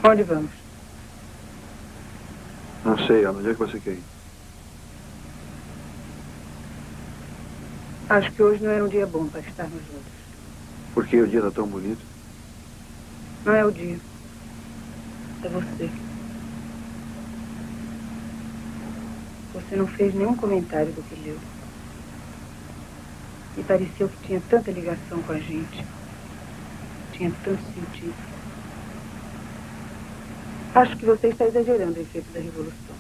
Onde vamos? Não sei, Ana. Onde é que você quer ir? Acho que hoje não era um dia bom para estarmos juntos. Por que o dia está tão bonito? Não é o dia. É você. Você não fez nenhum comentário do que leu. Me pareceu que tinha tanta ligação com a gente. Tinha tanto sentido. Acho que você está exagerando o efeito da revolução.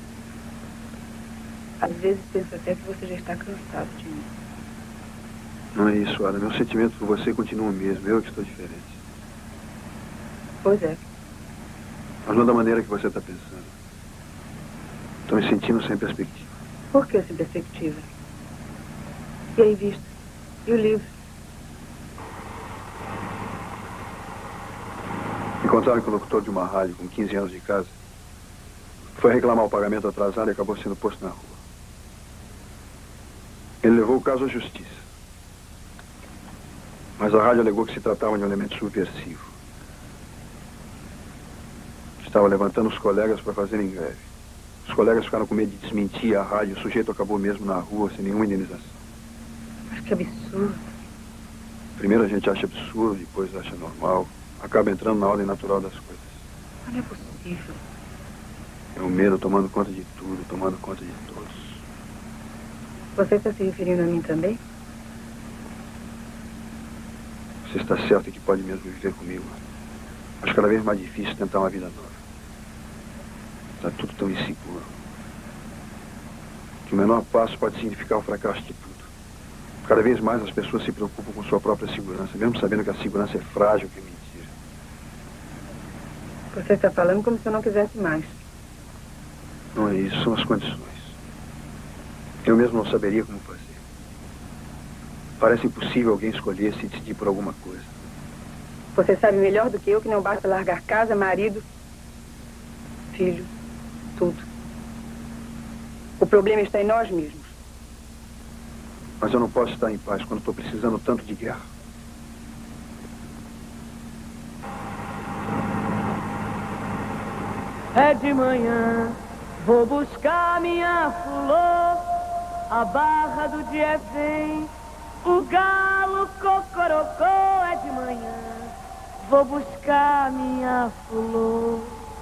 Às vezes penso até que você já está cansado de mim. Não é isso, Ana. Meu sentimento por você continua o mesmo. Eu que estou diferente. Pois é. Mas não da maneira que você está pensando. Estou me sentindo sem perspectiva. Por que sem perspectiva? E a revista? E o livro? Encontraram com o locutor de uma rádio com 15 anos de casa. Foi reclamar o pagamento atrasado e acabou sendo posto na rua. Ele levou o caso à justiça. Mas a rádio alegou que se tratava de um elemento subversivo. Estava levantando os colegas para fazerem greve. Os colegas ficaram com medo de desmentir a rádio. O sujeito acabou mesmo na rua sem nenhuma indenização. Mas que absurdo. Primeiro a gente acha absurdo, depois acha normal. Acaba entrando na ordem natural das coisas. Não é possível. É o medo tomando conta de tudo, tomando conta de todos. Você está se referindo a mim também? Você está certo que pode mesmo viver comigo. Acho cada vez mais difícil tentar uma vida nova. Está tudo tão inseguro. Que o menor passo pode significar o fracasso de tudo. Cada vez mais as pessoas se preocupam com sua própria segurança, mesmo sabendo que a segurança é frágil, que é mentira. Você está falando como se eu não quisesse mais. Não é isso, são as condições. Eu mesmo não saberia como fazer. Parece impossível alguém escolher se decidir por alguma coisa. Você sabe melhor do que eu que não basta largar casa, marido, filho, tudo. O problema está em nós mesmos. Mas eu não posso estar em paz quando estou precisando tanto de guerra. É de manhã, vou buscar minha flor, a barra do dia vem, o galo cocorocó. É de manhã, vou buscar minha flor.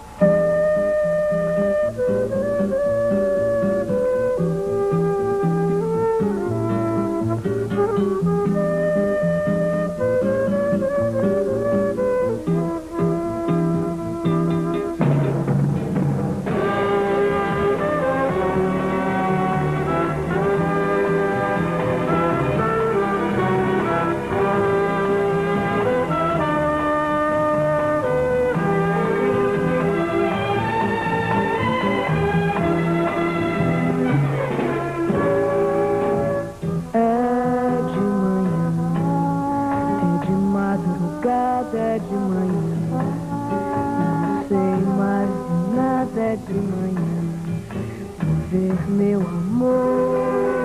É de manhã, não sei mais de nada. É de manhã, vou ver meu amor.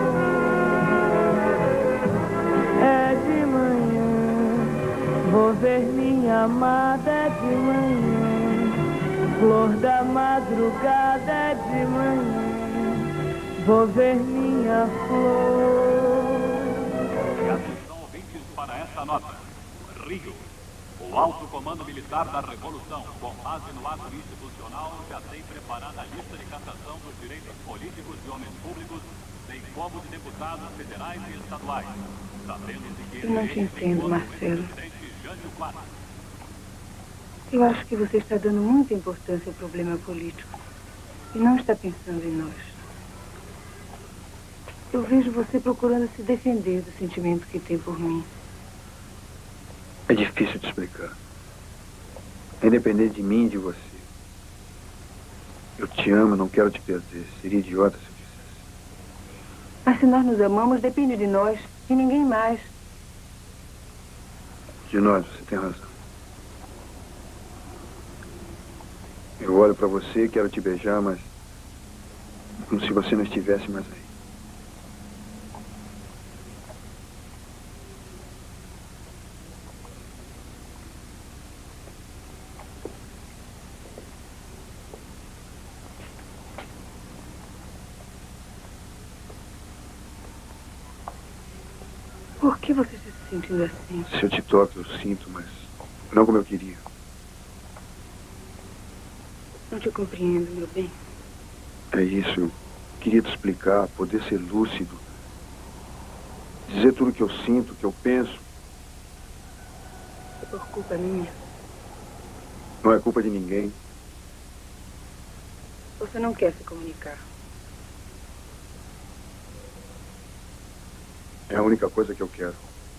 É de manhã, vou ver minha amada. É de manhã, flor da madrugada. É de manhã, vou ver minha flor. E atenção, ouvintes, para esta nota. Rio. O Alto Comando Militar da Revolução, com base no ato institucional, já tem preparada a lista de cassação dos direitos políticos de homens públicos, bem como de deputados federais e estaduais. Sabendo-se que Eu não te entendo, Marcelo. Eu acho que você está dando muita importância ao problema político e não está pensando em nós. Eu vejo você procurando se defender do sentimento que tem por mim. É difícil de explicar. É independente de mim e de você. Eu te amo, não quero te perder. Seria idiota se eu dissesse. Mas se nós nos amamos, depende de nós, de ninguém mais. De nós, você tem razão. Eu olho pra você, quero te beijar, mas como se você não estivesse mais aí. Por que você está se sentindo assim? Se eu te toco, eu sinto, mas não como eu queria. Não te compreendo, meu bem. É isso, eu queria te explicar, poder ser lúcido. Dizer tudo o que eu sinto, o que eu penso. É por culpa minha. Não é culpa de ninguém. Você não quer se comunicar. É a única coisa que eu quero.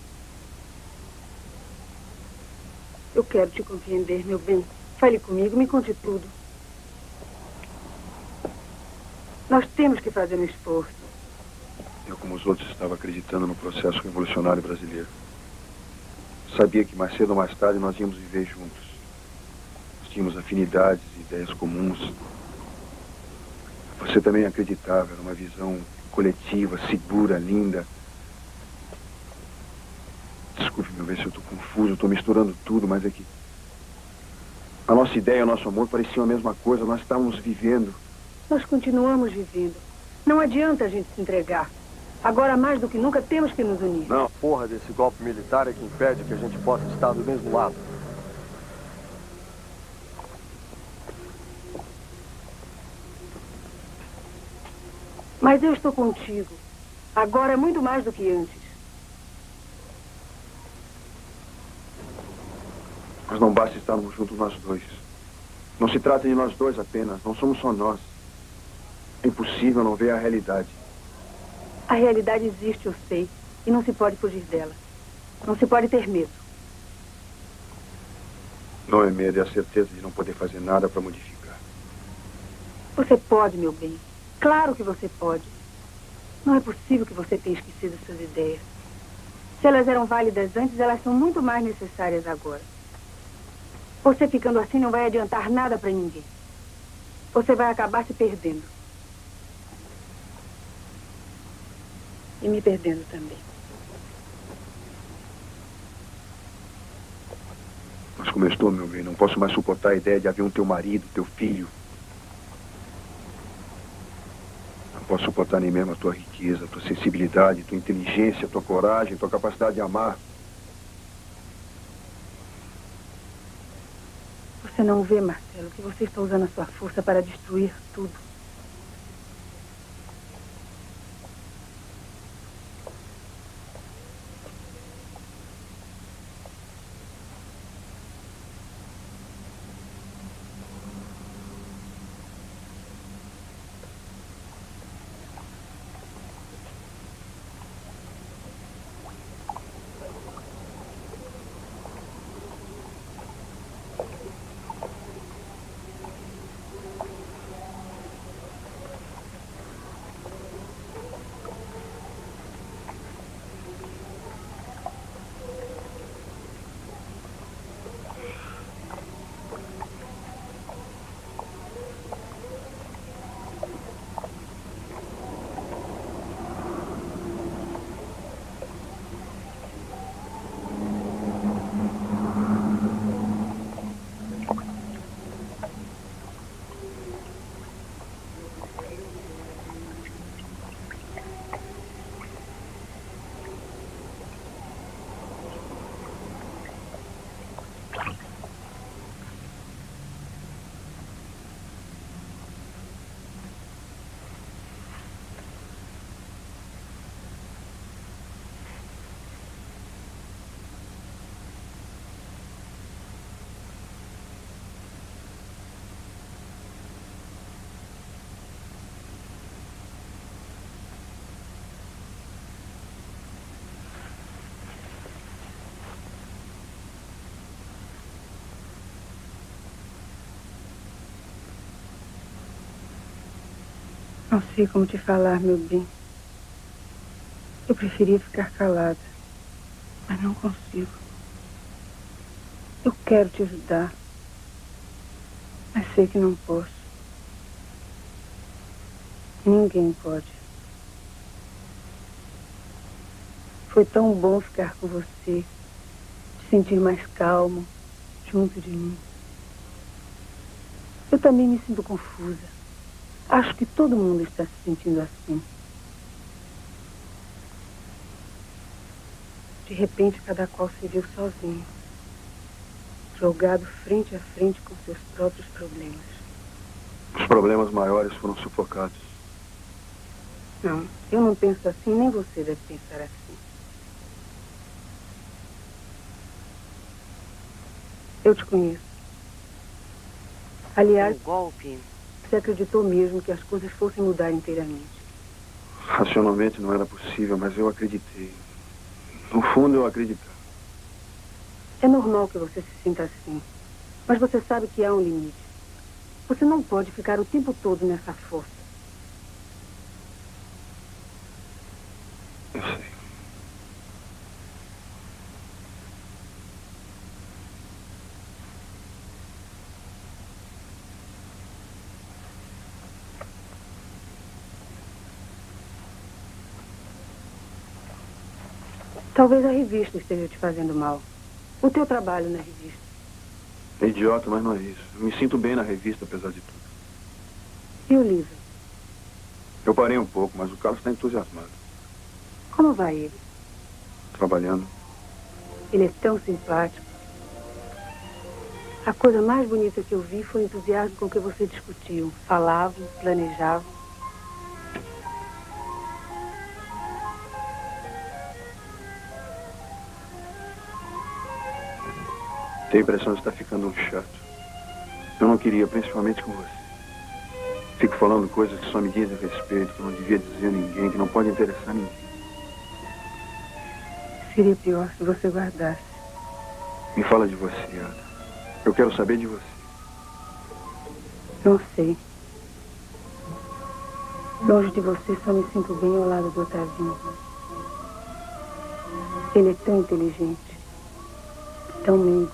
Eu quero te compreender, meu bem. Fale comigo, me conte tudo. Nós temos que fazer um esforço. Eu, como os outros, estava acreditando no processo revolucionário brasileiro. Sabia que mais cedo ou mais tarde nós íamos viver juntos. Nós tínhamos afinidades, ideias comuns. Você também acreditava, era uma visão coletiva, segura, linda. Desculpe, meu bem, se eu estou confuso, eu estou misturando tudo, mas é que a nossa ideia, o nosso amor pareciam a mesma coisa, nós estávamos vivendo. Nós continuamos vivendo. Não adianta a gente se entregar. Agora, mais do que nunca, temos que nos unir. Não, a porra desse golpe militar é que impede que a gente possa estar do mesmo lado. Mas eu estou contigo. Agora, muito mais do que antes. Mas não basta estarmos juntos nós dois. Não se trata de nós dois apenas, não somos só nós. É impossível não ver a realidade. A realidade existe, eu sei. E não se pode fugir dela. Não se pode ter medo. Não é medo, é a certeza de não poder fazer nada para modificar. Você pode, meu bem. Claro que você pode. Não é possível que você tenha esquecido suas ideias. Se elas eram válidas antes, elas são muito mais necessárias agora. Você ficando assim não vai adiantar nada para ninguém. Você vai acabar se perdendo. E me perdendo também. Mas como eu estou, meu bem, não posso mais suportar a ideia de haver um teu marido, teu filho. Não posso suportar nem mesmo a tua riqueza, a tua sensibilidade, a tua inteligência, a tua coragem, a tua capacidade de amar. Você não vê, Marcelo, que você está usando a sua força para destruir tudo. Não sei como te falar, meu bem. Eu preferia ficar calada, mas não consigo. Eu quero te ajudar, mas sei que não posso. Ninguém pode. Foi tão bom ficar com você, te sentir mais calmo, junto de mim. Eu também me sinto confusa. Acho que todo mundo está se sentindo assim. De repente, cada qual se viu sozinho, jogado frente a frente com seus próprios problemas. Os problemas maiores foram sufocados. Não, eu não penso assim, nem você deve pensar assim. Eu te conheço. Aliás, golpe. você acreditou mesmo que as coisas fossem mudar inteiramente. Racionalmente não era possível, mas eu acreditei. No fundo, eu acreditava. É normal que você se sinta assim. Mas você sabe que há um limite. Você não pode ficar o tempo todo nessa força. Eu sei. Talvez a revista esteja te fazendo mal. O teu trabalho na revista. É idiota, mas não é isso. Eu me sinto bem na revista, apesar de tudo. E o livro? Eu parei um pouco, mas o Carlos está entusiasmado. Como vai ele? Trabalhando. Ele é tão simpático. A coisa mais bonita que eu vi foi o entusiasmo com que vocês discutiam. Falavam, planejavam. Tenho a impressão de estar ficando um chato. Eu não queria, principalmente com você. Fico falando coisas que só me dizem respeito, que eu não devia dizer a ninguém, que não pode interessar ninguém. Seria pior se você guardasse. Me fala de você, Ada. Eu quero saber de você. Não sei. Longe de você, só me sinto bem ao lado do Otavinho. Ele é tão inteligente, tão meigo.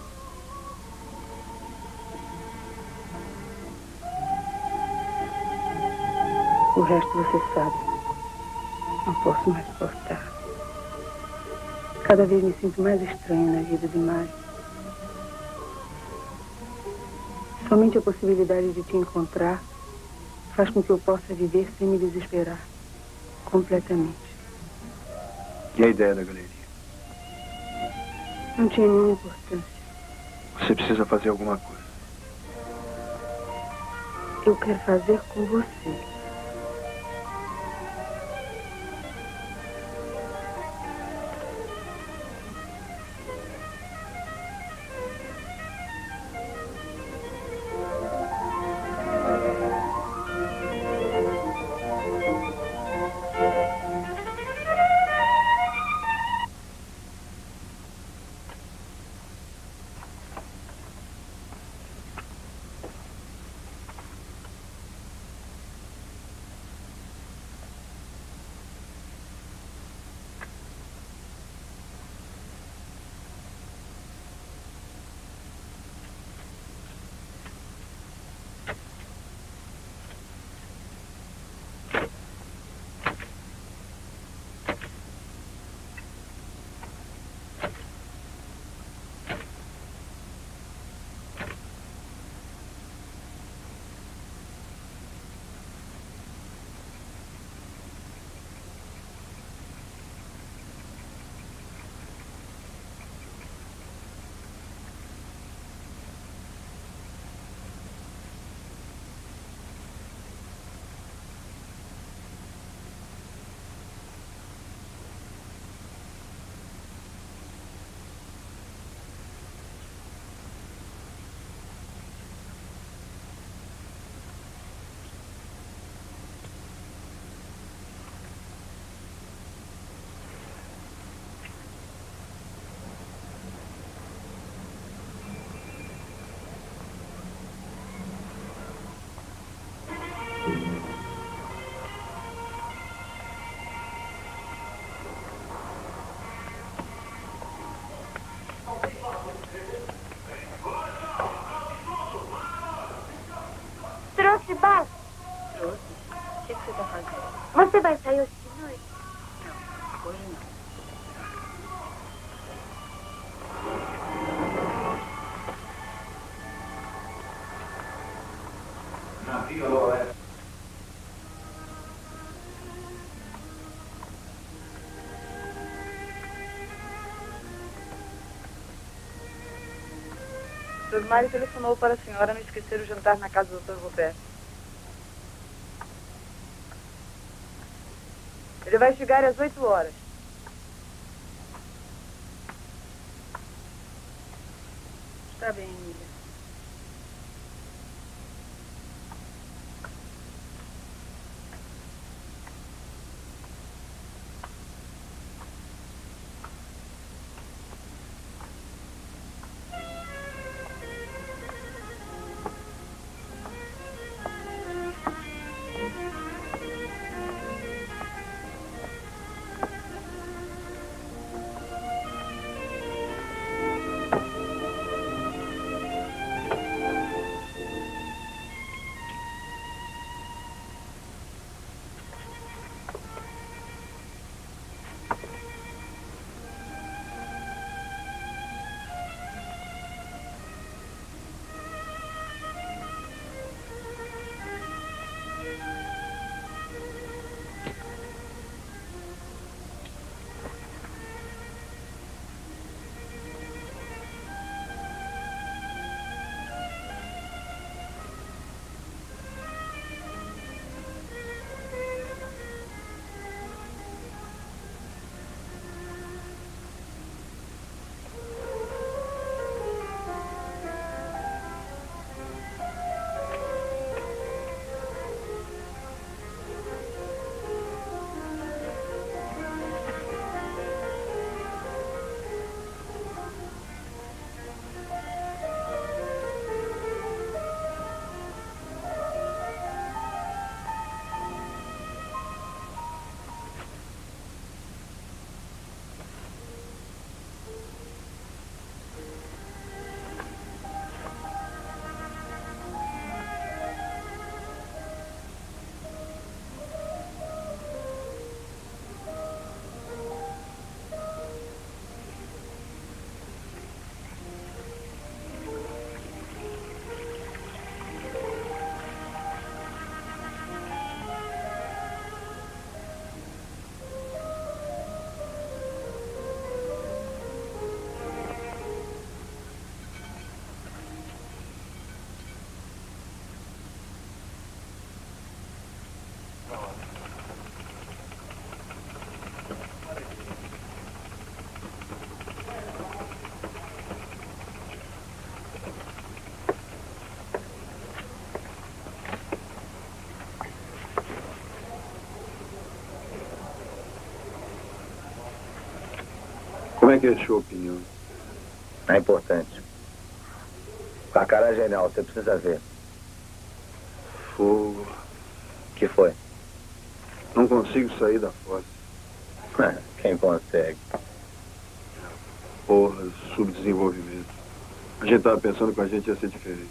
O resto você sabe. Não posso mais suportar. Cada vez me sinto mais estranha na vida de Mário. Somente a possibilidade de te encontrar faz com que eu possa viver sem me desesperar. Completamente. E a ideia da galeria? Não tinha nenhuma importância. Você precisa fazer alguma coisa. Eu quero fazer com você. Trouxe bala? Trouxe? O que você está fazendo? Você vai sair hoje de noite? Não, hoje não. Rosmário telefonou para a senhora não esquecer o jantar na casa do Dr. Roberto. Ele vai chegar às 8 horas. Está bem, Emília. Como é que é a sua opinião? É importante. O Carcará é genial, você precisa ver. Fogo. O que foi? Não consigo sair da fossa. Quem consegue? Porra, subdesenvolvimento. A gente tava pensando que a gente ia ser diferente.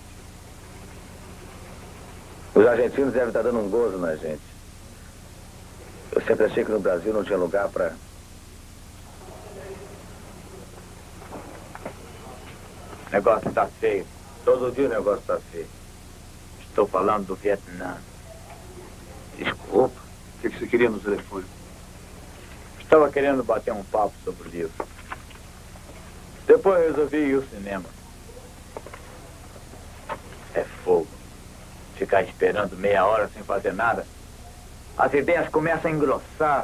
Os argentinos devem estar dando um gozo na gente. Eu sempre achei que no Brasil não tinha lugar para... O negócio tá feio. Todo dia o negócio tá feio. Estou falando do Vietnã. Desculpa. O que você queria no telefone? Estava querendo bater um papo sobre o livro. Depois resolvi ir ao cinema. É fogo. Ficar esperando meia hora sem fazer nada. As ideias começam a engrossar.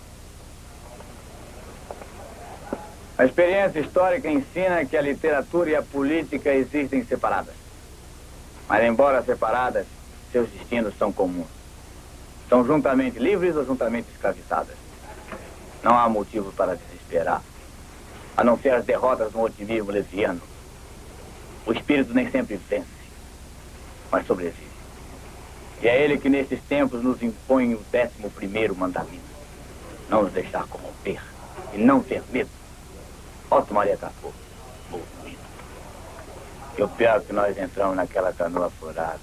A experiência histórica ensina que a literatura e a política existem separadas. Mas, embora separadas, seus destinos são comuns. São juntamente livres ou juntamente escravizadas. Não há motivo para desesperar, a não ser as derrotas no otimismo leviano. O espírito nem sempre vence, mas sobrevive. E é ele que nesses tempos nos impõe o 11º mandamento. Não nos deixar corromper e não ter medo. Otto Maria Capô, movimento. E o pior é que nós entramos naquela canoa furada.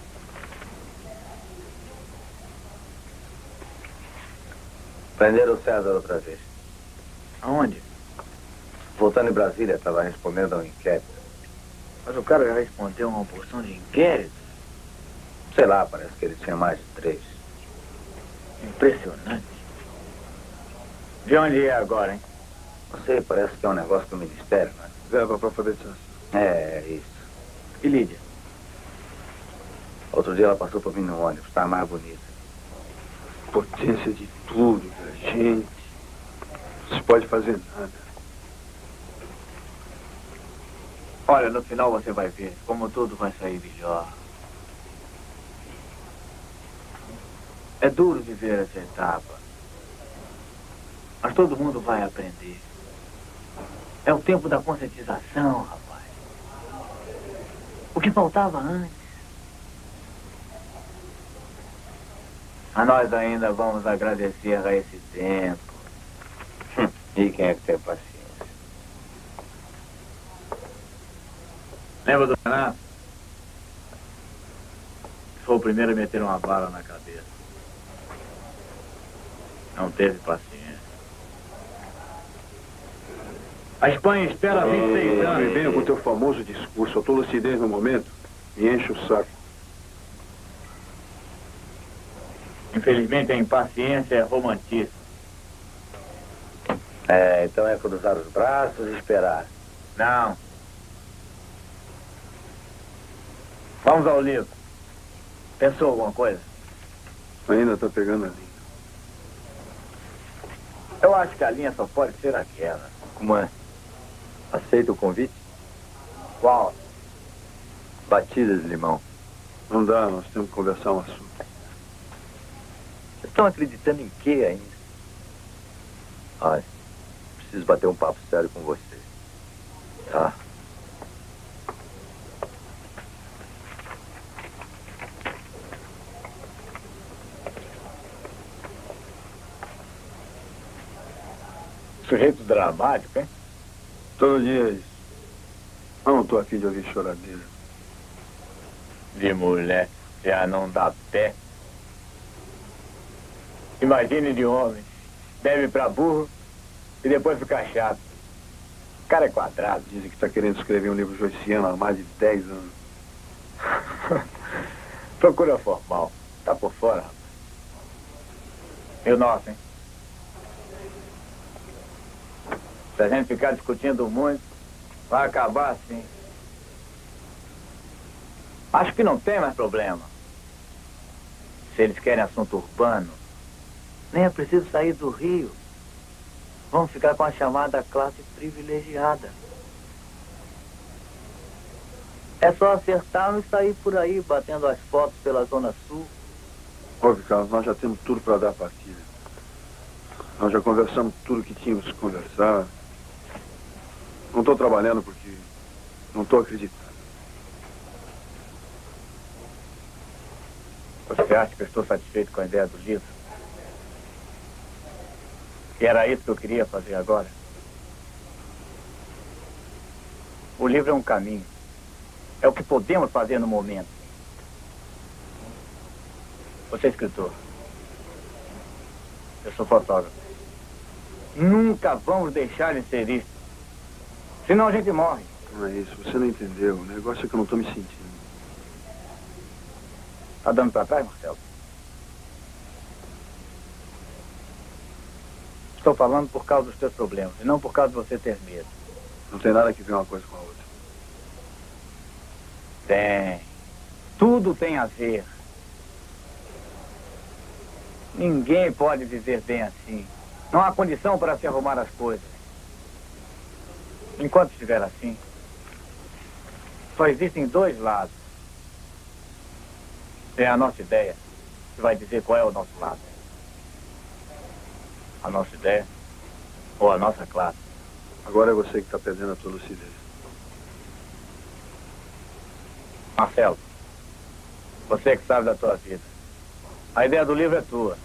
Prenderam o César outra vez. Aonde? Voltando em Brasília, estava respondendo a um inquérito. Mas o cara já respondeu uma porção de inquéritos. Sei lá, parece que ele tinha mais de 3. Impressionante. De onde é agora, hein? Não sei, parece que é um negócio do Ministério, né? Verba para alfabetização. É isso. E Lídia? Outro dia ela passou por mim no ônibus, tá mais bonita. Potência de tudo, da gente. Não se pode fazer nada. Olha, no final você vai ver como tudo vai sair melhor. É duro viver essa etapa. Mas todo mundo vai aprender. É o tempo da conscientização, rapaz. O que faltava antes. A nós ainda vamos agradecer a esse tempo. E quem é que tem paciência? Lembra do Renato? Foi o primeiro a meter uma bala na cabeça. Não teve paciência. A Espanha espera 26 anos. Me venha com o teu famoso discurso. A tua lucidez no momento me enche o saco. Infelizmente, a impaciência é romantismo. Então é cruzar os braços e esperar. Não. Vamos ao livro. Pensou alguma coisa? Ainda está pegando a linha. Eu acho que a linha só pode ser aquela. Como é? Aceita o convite? Qual? Batida de limão. Não dá, nós temos que conversar um assunto. Vocês estão acreditando em quê ainda? Olha, preciso bater um papo sério com você. Tá? Sujeito dramático, hein? Todo dia é isso. Eu não estou afim de ouvir choradeira. De mulher, já não dá pé. Imagine de homem. Bebe pra burro e depois fica chato. O cara é quadrado. Dizem que está querendo escrever um livro joyciano há mais de 10 anos. Procura formal. Tá por fora, rapaz. E o nosso, hein? Se a gente ficar discutindo muito, vai acabar assim. Acho que não tem mais problema. Se eles querem assunto urbano, nem é preciso sair do Rio. Vamos ficar com a chamada classe privilegiada. É só acertar e sair por aí, batendo as fotos pela Zona Sul. Ouve, Carlos, nós já temos tudo para dar partida. Nós já conversamos tudo que tínhamos que conversar. Não estou trabalhando porque não estou acreditando. Você acha que eu estou satisfeito com a ideia do livro? E era isso que eu queria fazer agora? O livro é um caminho. É o que podemos fazer no momento. Você é escritor. Eu sou fotógrafo. Nunca vamos deixar de ser isso. Senão a gente morre. Não é isso, você não entendeu. O negócio é que eu não estou me sentindo. Tá dando pra trás, Marcelo? Estou falando por causa dos teus problemas, e não por causa de você ter medo. Não tem nada que ver uma coisa com a outra. Tem. Tudo tem a ver. Ninguém pode viver bem assim. Não há condição para se arrumar as coisas. Enquanto estiver assim, só existem dois lados. Tem a nossa ideia, que vai dizer qual é o nosso lado. A nossa ideia ou a nossa classe. Agora é você que está perdendo a tua lucidez. Marcelo, você que sabe da tua vida. A ideia do livro é tua.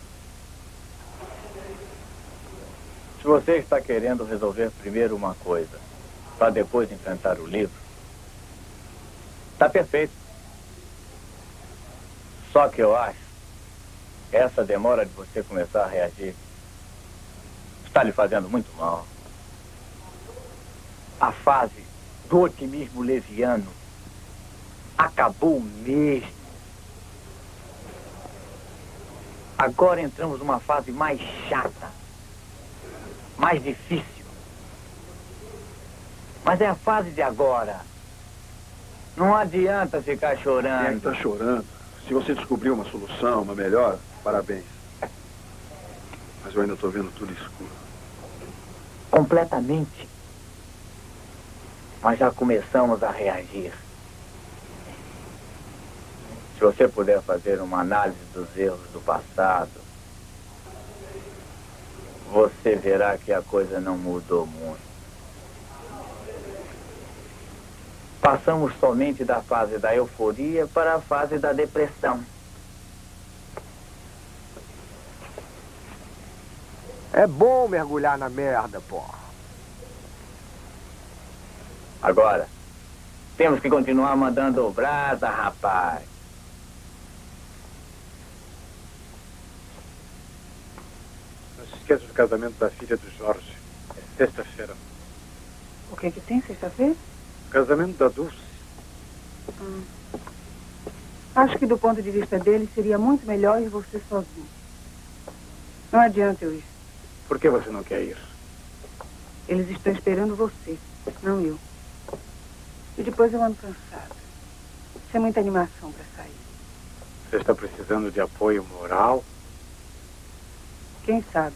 Se você está querendo resolver primeiro uma coisa, para depois enfrentar o livro, está perfeito. Só que eu acho que essa demora de você começar a reagir está lhe fazendo muito mal. A fase do otimismo leviano acabou mesmo. Agora entramos numa fase mais chata, mais difícil. Mas é a fase de agora. Não adianta ficar chorando. Quem é que tá chorando? Se você descobriu uma solução, uma melhor, parabéns. Mas eu ainda estou vendo tudo escuro. Completamente. Mas já começamos a reagir. Se você puder fazer uma análise dos erros do passado, você verá que a coisa não mudou muito. Passamos somente da fase da euforia para a fase da depressão. É bom mergulhar na merda, pô. Agora, temos que continuar mandando brasa, rapaz. Não se esqueça do casamento da filha do Jorge. É sexta-feira. O que que tem sexta-feira? O casamento da Dulce. Acho que do ponto de vista dele seria muito melhor ir você sozinho. Não adianta eu ir. Por que você não quer ir? Eles estão esperando você, não eu. E depois eu ando cansada. Sem muita animação para sair. Você está precisando de apoio moral? Quem sabe?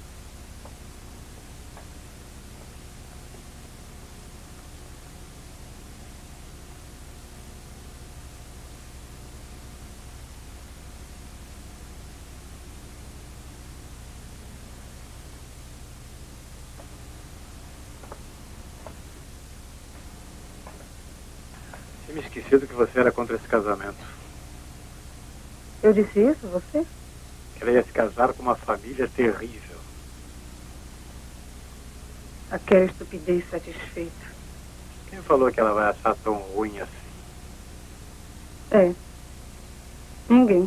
Tinha me esquecido que você era contra esse casamento. Eu disse isso, você? Que ela ia se casar com uma família terrível. Aquela estupidez satisfeita. Quem falou que ela vai achar tão ruim assim? É. Ninguém.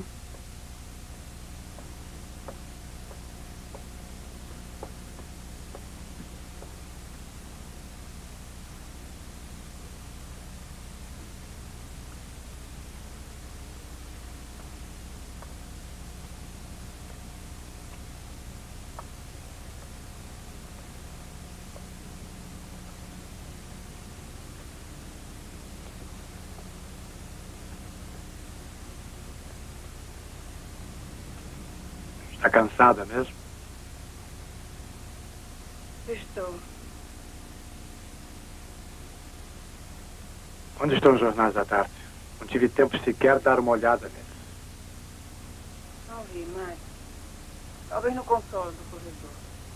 Está cansada mesmo? Estou. Onde estão os jornais da tarde? Não tive tempo sequer de dar uma olhada neles. Não vi, mas... Talvez no console do corredor.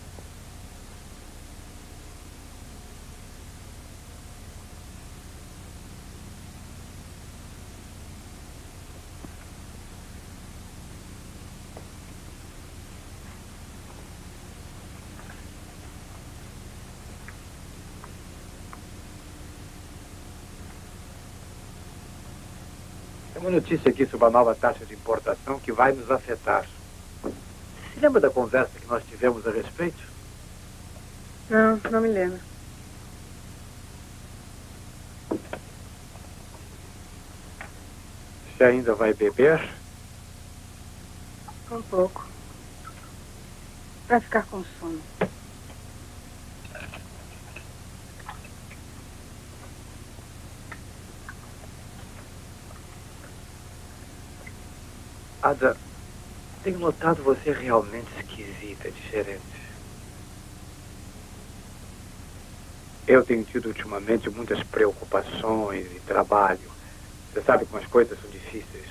Tem uma notícia aqui sobre a nova taxa de importação que vai nos afetar. Se lembra da conversa que nós tivemos a respeito? Não, não me lembro. Você ainda vai beber? Um pouco. Pra ficar com sono. Ada, tenho notado você realmente esquisita, diferente. Eu tenho tido ultimamente muitas preocupações e trabalho. Você sabe como as coisas são difíceis.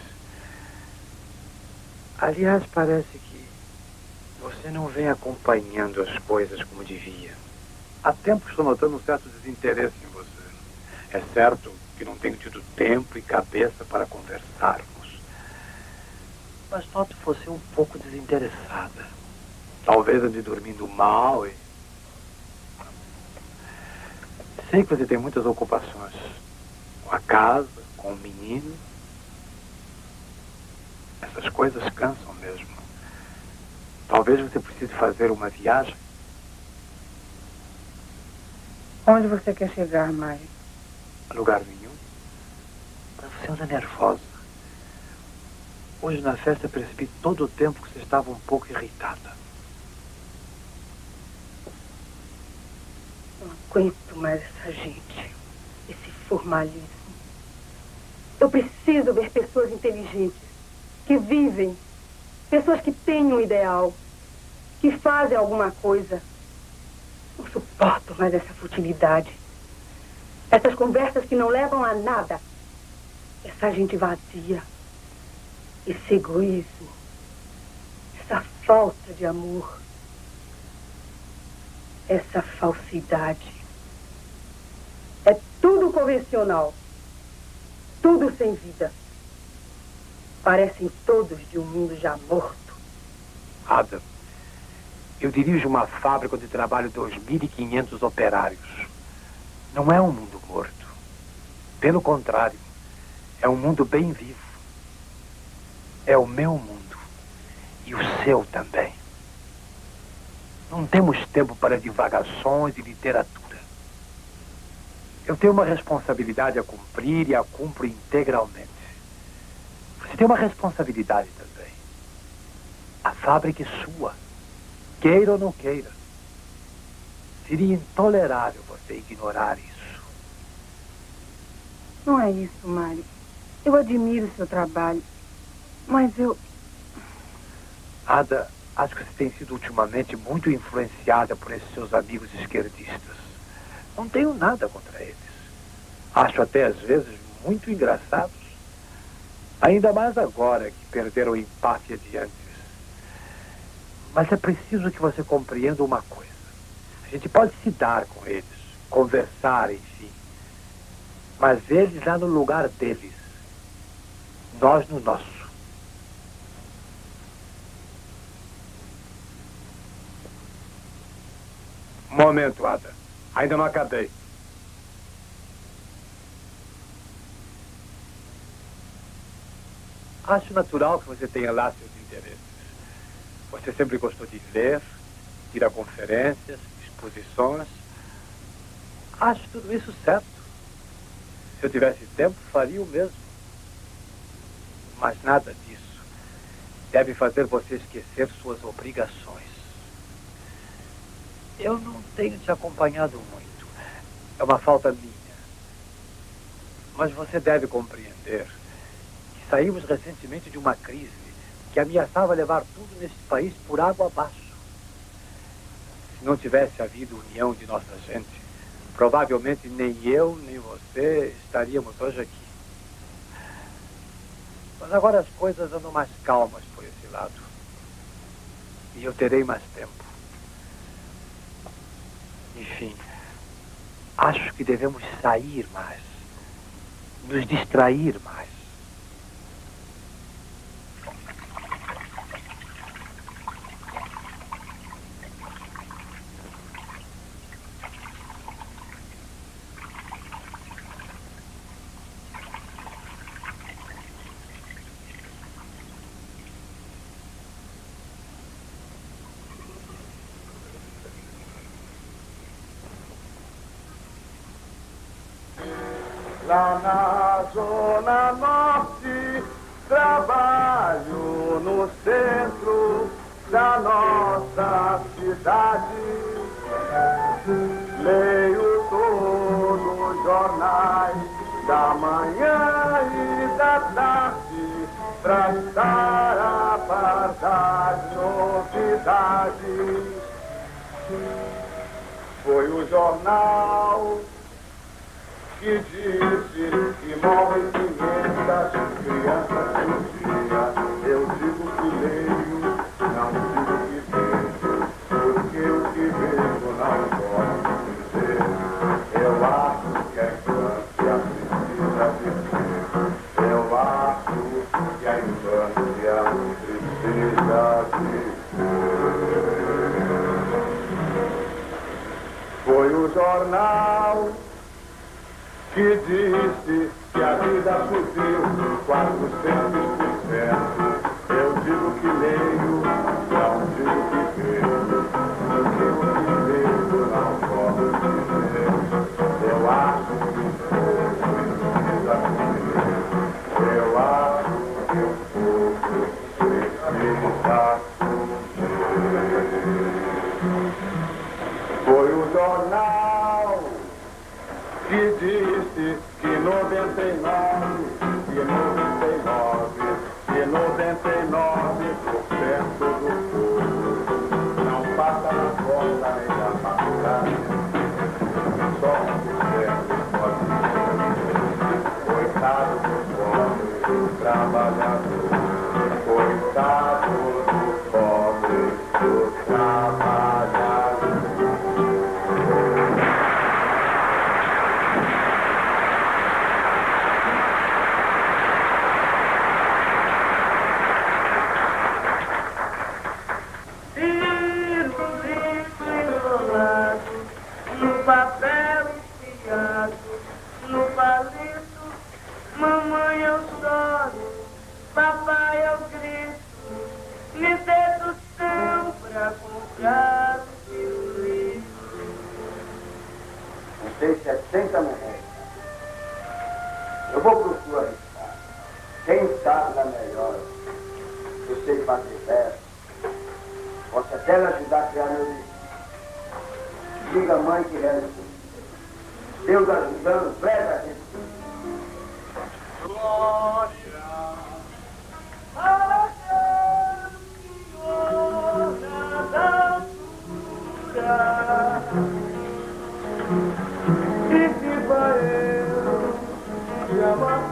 Aliás, parece que você não vem acompanhando as coisas como devia. Há tempo estou notando um certo desinteresse em você. É certo que não tenho tido tempo e cabeça para conversarmos. Mas noto você um pouco desinteressada. Talvez ande dormindo mal e... Sei que você tem muitas ocupações. Com a casa, com o menino. Essas coisas cansam mesmo. Talvez você precise fazer uma viagem. Onde você quer chegar, Mário? A lugar nenhum. Mas você anda nervosa. Hoje na festa percebi todo o tempo que você estava um pouco irritada. Não aguento mais essa gente. Esse formalismo. Eu preciso ver pessoas inteligentes, que vivem, pessoas que têm um ideal, que fazem alguma coisa. Não suporto mais essa futilidade. Essas conversas que não levam a nada. Essa gente vazia. Esse egoísmo. Essa falta de amor. Essa falsidade. É tudo convencional. Tudo sem vida. Parecem todos de um mundo já morto. Ada, eu dirijo uma fábrica onde trabalham 2.500 operários. Não é um mundo morto. Pelo contrário, é um mundo bem vivo. É o meu mundo. E o seu também. Não temos tempo para divagações e literatura. Eu tenho uma responsabilidade a cumprir e a cumpro integralmente. Você tem uma responsabilidade também. A fábrica é sua. Queira ou não queira. Seria intolerável você ignorar isso. Não é isso, Mário. Eu admiro o seu trabalho. Mas eu... Ada, acho que você tem sido ultimamente muito influenciada por esses seus amigos esquerdistas. Não tenho nada contra eles. Acho até às vezes muito engraçados. Ainda mais agora que perderam o empáfia de antes. Mas é preciso que você compreenda uma coisa. A gente pode se dar com eles, conversar, enfim. Mas eles lá no lugar deles. Nós no nosso. Um momento, Ada. Ainda não acabei. Acho natural que você tenha lá seus interesses. Você sempre gostou de ler, ir a conferências, exposições. Acho tudo isso certo. Se eu tivesse tempo, faria o mesmo. Mas nada disso deve fazer você esquecer suas obrigações. Eu não tenho te acompanhado muito. É uma falta minha. Mas você deve compreender que saímos recentemente de uma crise que ameaçava levar tudo neste país por água abaixo. Se não tivesse havido união de nossa gente, provavelmente nem eu, nem você estaríamos hoje aqui. Mas agora as coisas andam mais calmas por esse lado. E eu terei mais tempo. Enfim, acho que devemos sair mais. Nos distrair mais. Lá na Zona Norte, trabalho no centro da nossa cidade. Leio todos os jornais da manhã e da tarde pra estar a par das novidades. Foi o jornal que disse que morrem 500 crianças por dia. Eu digo que leio, não digo que vejo, porque o que vejo não posso dizer. Eu acho que a infância precisa viver. Eu acho que a infância precisa viver. Foi o jornal que disse que a vida subiu 400%. Eu digo que leio, não digo que vejo, porque o que vejo não posso dizer. Eu acho que o povo precisa comer. Eu acho que o povo precisa comer. Foi o jornal que disse que 99,9% do trabalhador, coitado do pobre, do trabalhador. No papel espiado, no palito, mamãe eu choro, papai eu grito, me dê tostão pra comprar um pirulito. Não sei, 60 mulheres. Eu vou pro sul arriscar. Quem sabe na melhor, eu sei fazer verso, posso até lhe ajudar a criar meu destino. Diga a mãe que reza. Deus ajudando, prega a gente. Glória a Deus, Senhora da altura, e viva eu, de amor.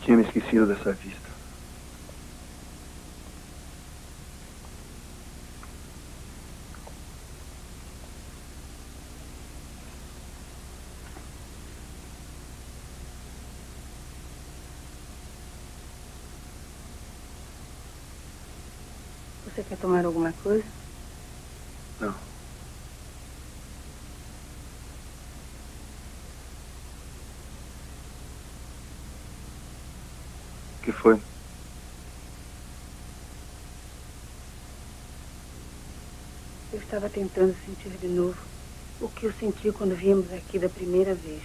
Tinha me esquecido dessa vista. Você quer tomar alguma coisa? Não. O que foi? Eu estava tentando sentir de novo o que eu senti quando viemos aqui da primeira vez.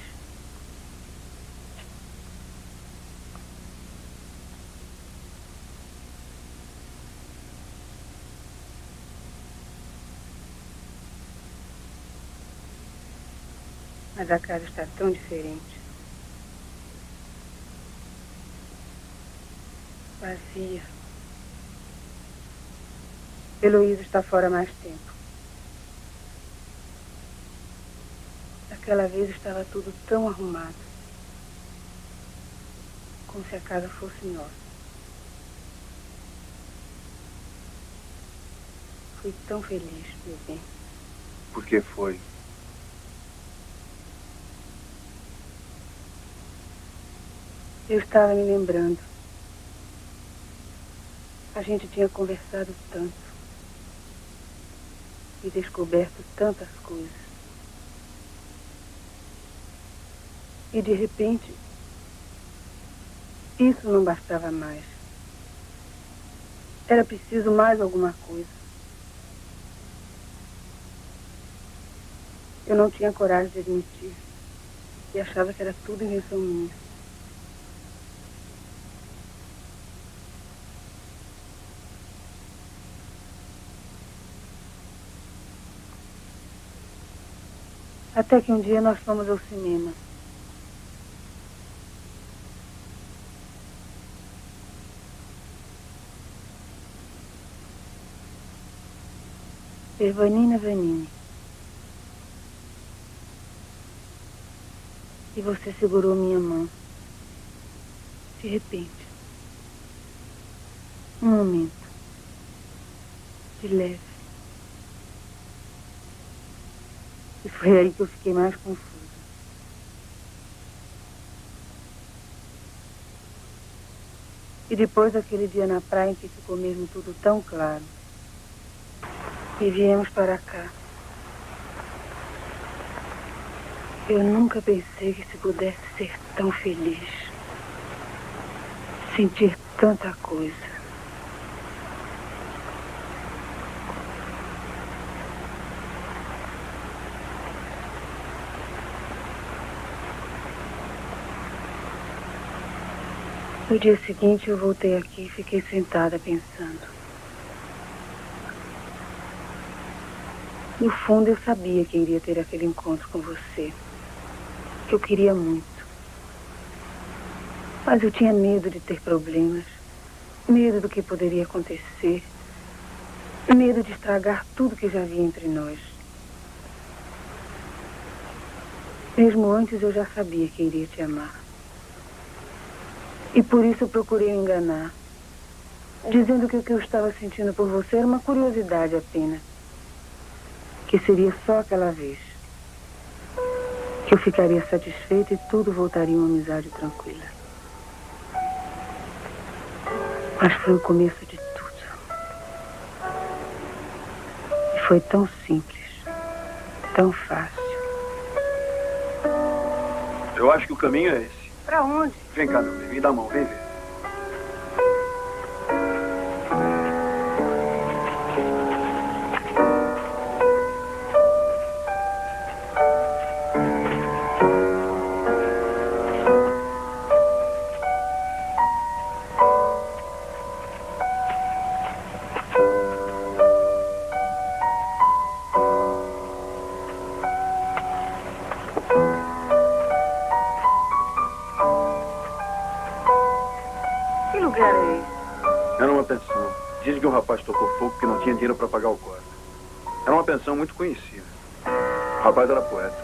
Mas a casa está tão diferente. Vazia. Heloísa está fora há mais tempo. Daquela vez estava tudo tão arrumado. Como se a casa fosse nossa. Fui tão feliz, meu bem. Por que foi? Eu estava me lembrando. A gente tinha conversado tanto. E descoberto tantas coisas. E de repente, isso não bastava mais. Era preciso mais alguma coisa. Eu não tinha coragem de admitir. E achava que era tudo invenção minha. Até que um dia nós fomos ao cinema. Ver Vanina Vanini. E você segurou minha mão. De repente. Um momento. De leve. E foi aí que eu fiquei mais confusa. E depois daquele dia na praia em que ficou mesmo tudo tão claro. E viemos para cá. Eu nunca pensei que se pudesse ser tão feliz. Sentir tanta coisa. No dia seguinte eu voltei aqui e fiquei sentada pensando. No fundo eu sabia que iria ter aquele encontro com você. Que eu queria muito. Mas eu tinha medo de ter problemas. Medo do que poderia acontecer. Medo de estragar tudo que já havia entre nós. Mesmo antes eu já sabia que iria te amar. E por isso eu procurei me enganar, dizendo que o que eu estava sentindo por você era uma curiosidade apenas. Que seria só aquela vez. Que eu ficaria satisfeita e tudo voltaria uma amizade tranquila. Mas foi o começo de tudo. E foi tão simples, tão fácil. Eu acho que o caminho é esse. Pra onde? Vem cá, meu bem, me dá a mão, vem ver. Tinha dinheiro para pagar o quarto. Era uma pensão muito conhecida. O rapaz era poeta.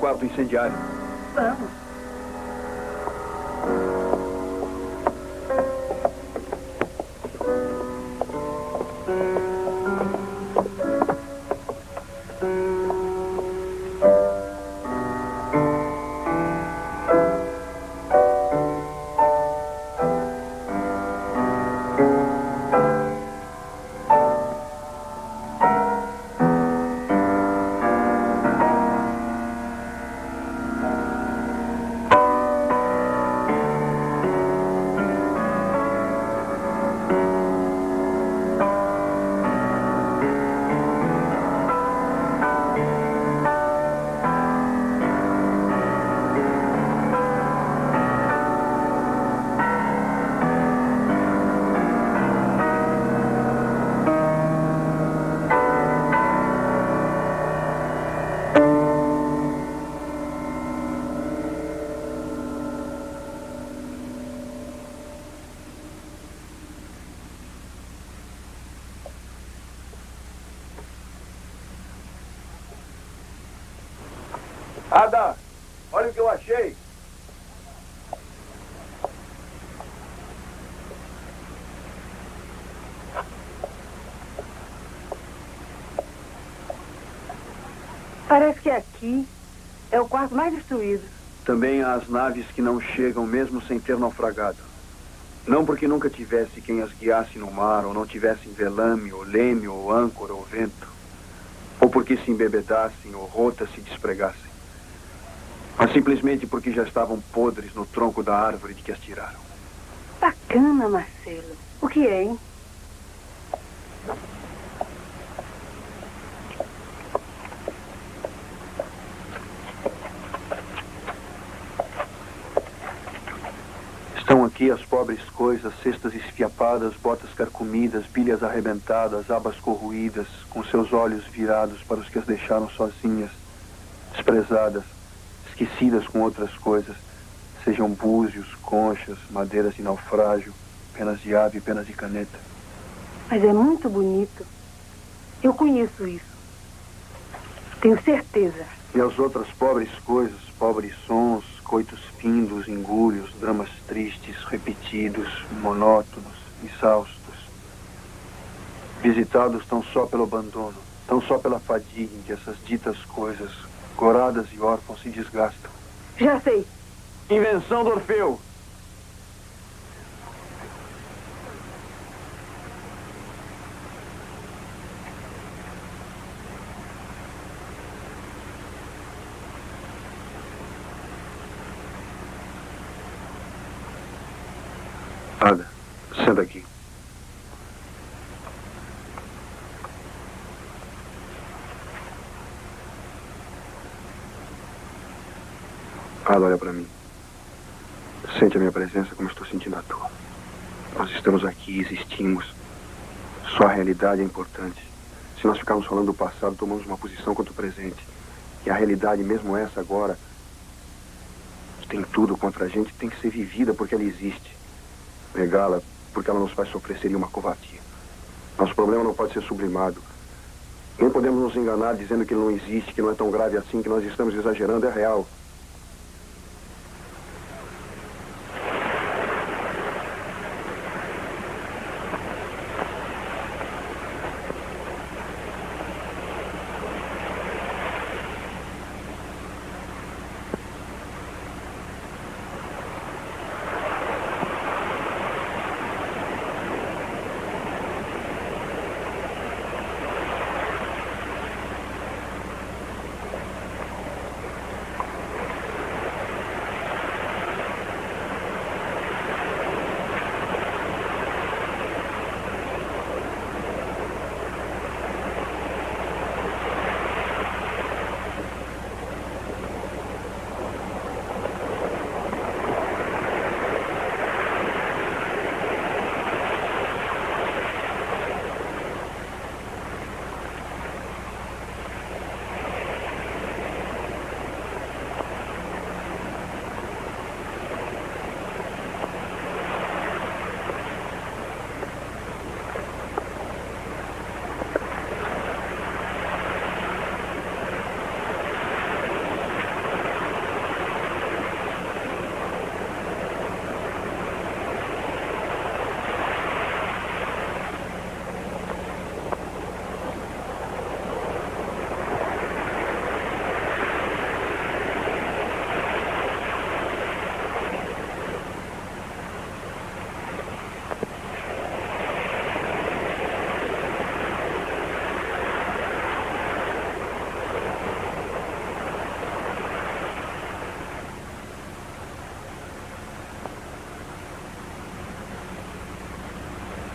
quarto incendiário. Vamos. Ada, olha o que eu achei. Parece que aqui é o quarto mais destruído. Também há as naves que não chegam mesmo sem ter naufragado. Não porque nunca tivesse quem as guiasse no mar, ou não tivessem velame, ou leme, ou âncora, ou vento. Ou porque se embebedassem, ou rotas se despregassem. Mas simplesmente porque já estavam podres no tronco da árvore de que as tiraram. Bacana, Marcelo. O que é, hein? Estão aqui as pobres coisas, cestas esfiapadas, botas carcomidas, bilhas arrebentadas, abas corroídas, com seus olhos virados para os que as deixaram sozinhas, desprezadas, esquecidas com outras coisas, sejam búzios, conchas, madeiras de naufrágio, penas de ave e penas de caneta. Mas é muito bonito. Eu conheço isso. Tenho certeza. E as outras pobres coisas, pobres sons, coitos findos, engulhos, dramas tristes, repetidos, monótonos, exaustos. Visitados tão só pelo abandono, tão só pela fadiga em que essas ditas coisas, coradas e órfãos, se desgastam. Já sei. Invenção do Orfeu. Ada, senta aqui. Ada, olha pra mim. Sente a minha presença como estou sentindo a tua. Nós estamos aqui, existimos. Só a realidade é importante. Se nós ficarmos falando do passado, tomamos uma posição contra o presente. E a realidade, mesmo essa agora, tem tudo contra a gente, tem que ser vivida porque ela existe. Negá-la porque ela nos faz sofrer seria uma covardia. Nosso problema não pode ser sublimado. Nem podemos nos enganar dizendo que ele não existe, que não é tão grave assim, que nós estamos exagerando, é real.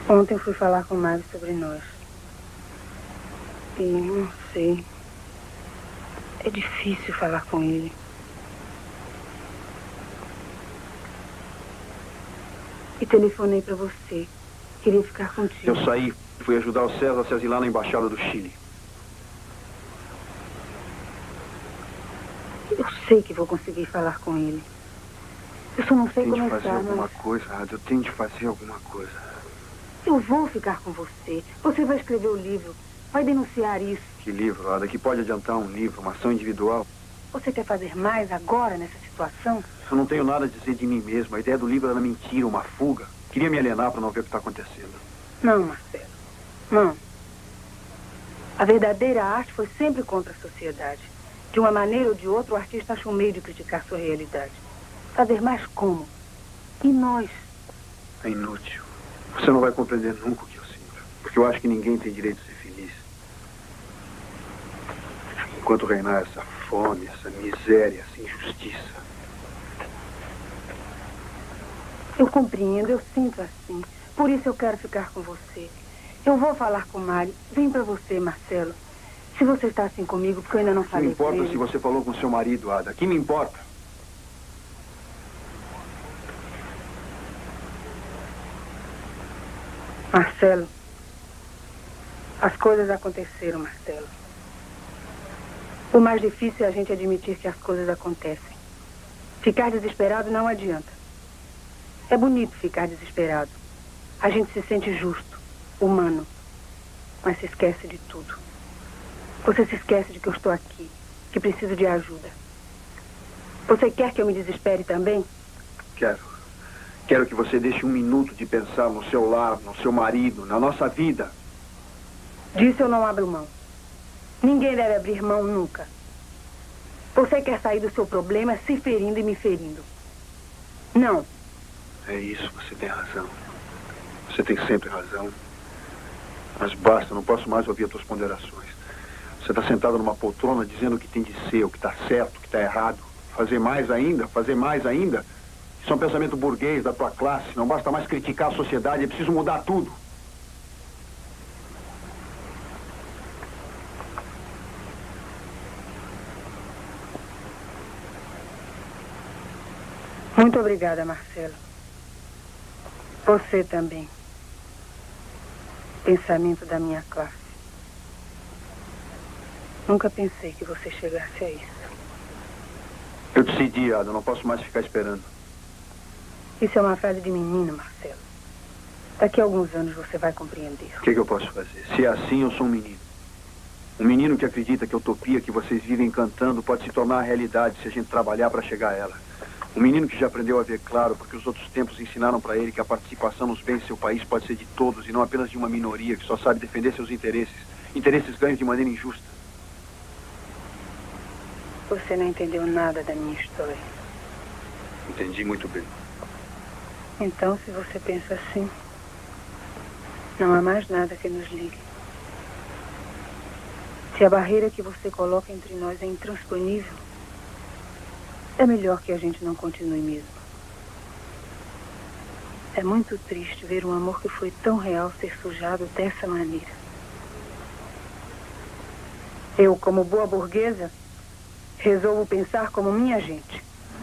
Ontem fui falar com o Mário sobre nós. E não sei. É difícil falar com ele. E telefonei pra você. Queria ficar contigo. Eu saí, fui ajudar o César a se asilar na embaixada do Chile. Eu sei que vou conseguir falar com ele. Eu só não sei Tem de começar, fazer alguma mas... coisa, Ada. Eu tenho de fazer alguma coisa. Eu vou ficar com você. Você vai escrever o livro. Vai denunciar isso. Que livro, Ada? Que pode adiantar um livro, uma ação individual? Você quer fazer mais agora, nessa situação? Eu não tenho nada a dizer de mim mesmo. A ideia do livro era mentira, uma fuga. Queria me alienar para não ver o que está acontecendo. Não, Marcelo. Não. A verdadeira arte foi sempre contra a sociedade. De uma maneira ou de outra, o artista acha um meio de criticar sua realidade. Fazer mais como? E nós? É inútil. Você não vai compreender nunca o que eu sinto. Porque eu acho que ninguém tem direito de ser feliz. Enquanto reinar essa fome, essa miséria, essa injustiça. Eu compreendo, eu sinto assim. Por isso eu quero ficar com você. Eu vou falar com o Mário. Vem pra você, Marcelo. Se você está assim comigo, porque eu ainda não falei com ele. Que me importa se você falou com seu marido, Ada? Que me importa? Marcelo, as coisas aconteceram, Marcelo. O mais difícil é a gente admitir que as coisas acontecem. Ficar desesperado não adianta. É bonito ficar desesperado. A gente se sente justo, humano, mas se esquece de tudo. Você se esquece de que eu estou aqui, que preciso de ajuda. Você quer que eu me desespere também? Quero. Quero que você deixe um minuto de pensar no seu lar, no seu marido, na nossa vida. Disso eu não abro mão. Ninguém deve abrir mão nunca. Você quer sair do seu problema se ferindo e me ferindo. Não. É isso, você tem razão. Você tem sempre razão. Mas basta, não posso mais ouvir as tuas ponderações. Você está sentado numa poltrona dizendo o que tem de ser, o que está certo, o que está errado. Fazer mais ainda, fazer mais ainda. Isso é um pensamento burguês da tua classe. Não basta mais criticar a sociedade, é preciso mudar tudo. Muito obrigada, Marcelo. Você também. Pensamento da minha classe. Nunca pensei que você chegasse a isso. Eu decidi, Ada, não posso mais ficar esperando. Isso é uma frase de menino, Marcelo. Daqui a alguns anos você vai compreender. O que eu posso fazer? Se é assim, eu sou um menino. Um menino que acredita que a utopia que vocês vivem cantando pode se tornar realidade se a gente trabalhar para chegar a ela. Um menino que já aprendeu a ver claro, porque os outros tempos ensinaram para ele que a participação nos bens do seu país pode ser de todos e não apenas de uma minoria que só sabe defender seus interesses. Interesses ganhos de maneira injusta. Você não entendeu nada da minha história. Entendi muito bem. Então, se você pensa assim, não há mais nada que nos ligue. Se a barreira que você coloca entre nós é intransponível, é melhor que a gente não continue mesmo. É muito triste ver um amor que foi tão real ser sujado dessa maneira. Eu, como boa burguesa, resolvo pensar como minha gente.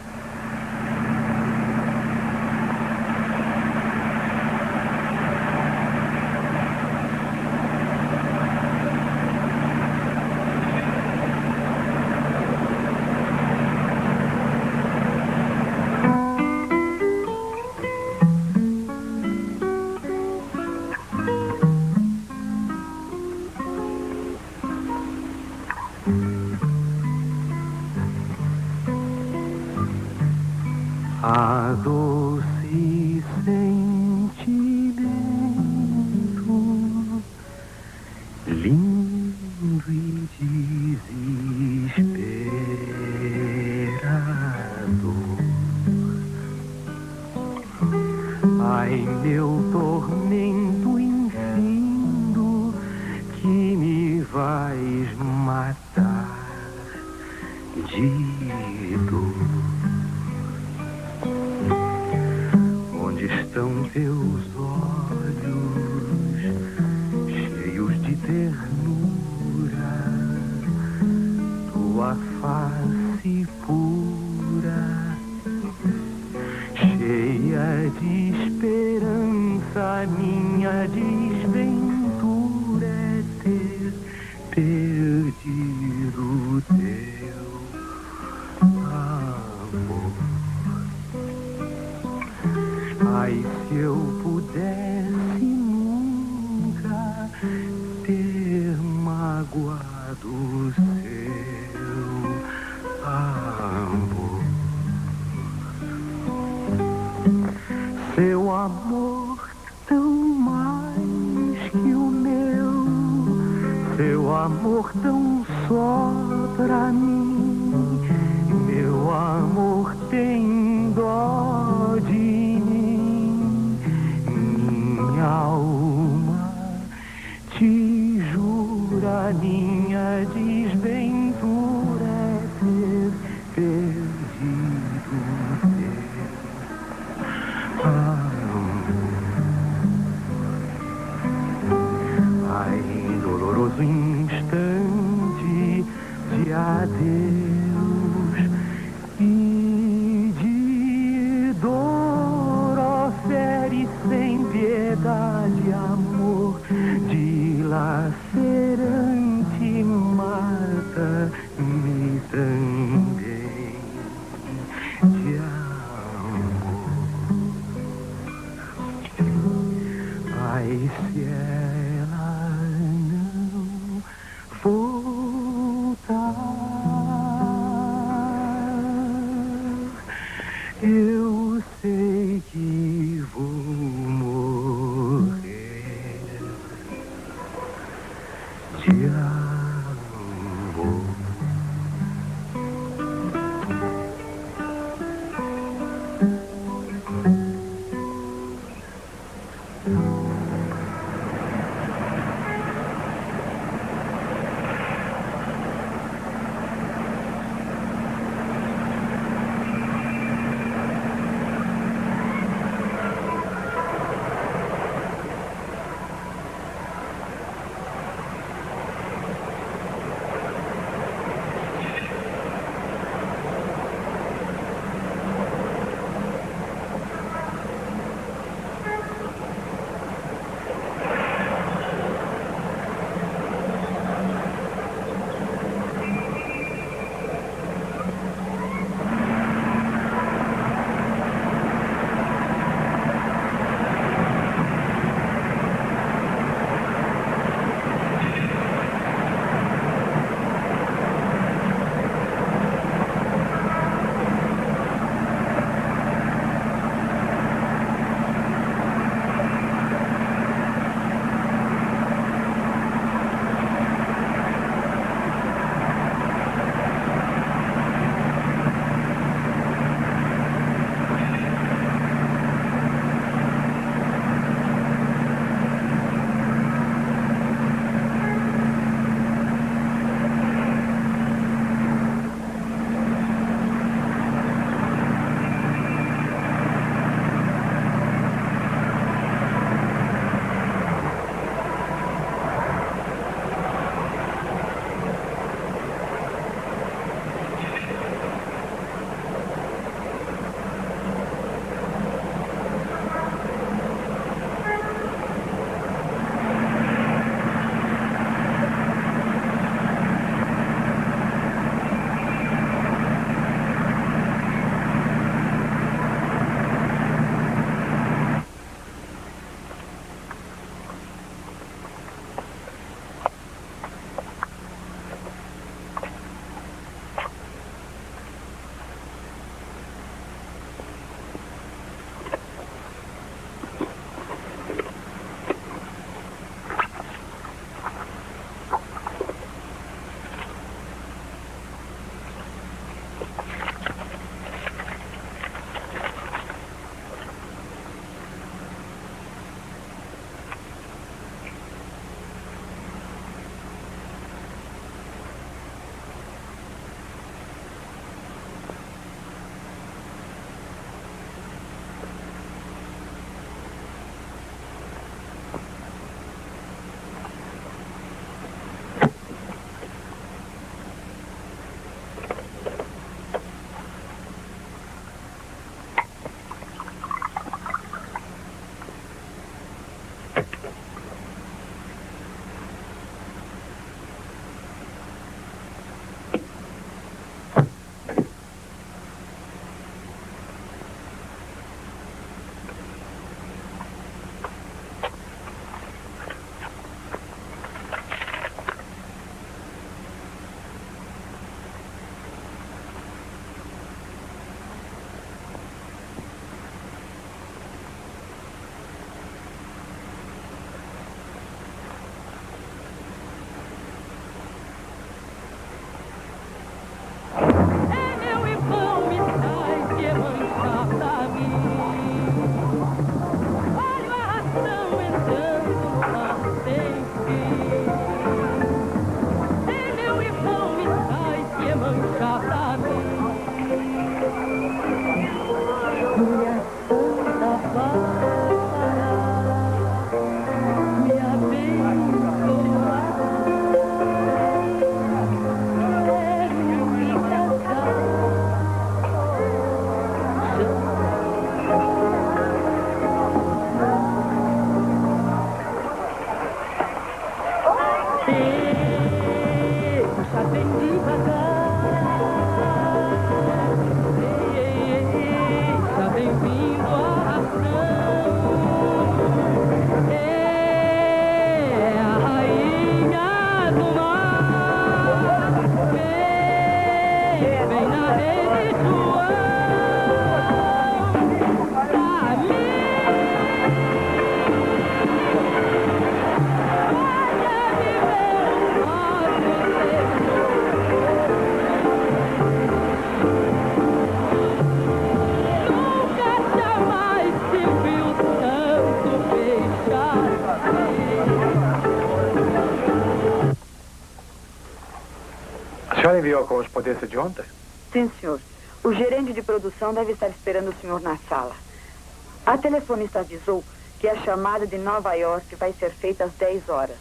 A doce sentimento, lindo e desesperador. Ai, meu tormento infindo, que me vais matar de dor. desventura é ter perdido teu amor. Ai, se eu pudesse nunca ter magoado seu amor. Seu amor tão mais que o meu, seu amor tão só pra mim. Meu amor tem dó de mim, minha alma te jura, minha desventura é ter perdido teu amor. Ai, doloroso instante de adeus e de dor, ofere sem piedade amor dilacerante, mata-me também de amor. Ai, se ela não voltar, eu sei que vou morrer de amor. Puxa bem devagar. Está bem-vindo à ração. É a rainha do mar. Vem na rede João. A senhora enviou a correspondência de ontem? Sim, senhor. O gerente de produção deve estar esperando o senhor na sala. A telefonista avisou que a chamada de Nova York vai ser feita às 10 horas.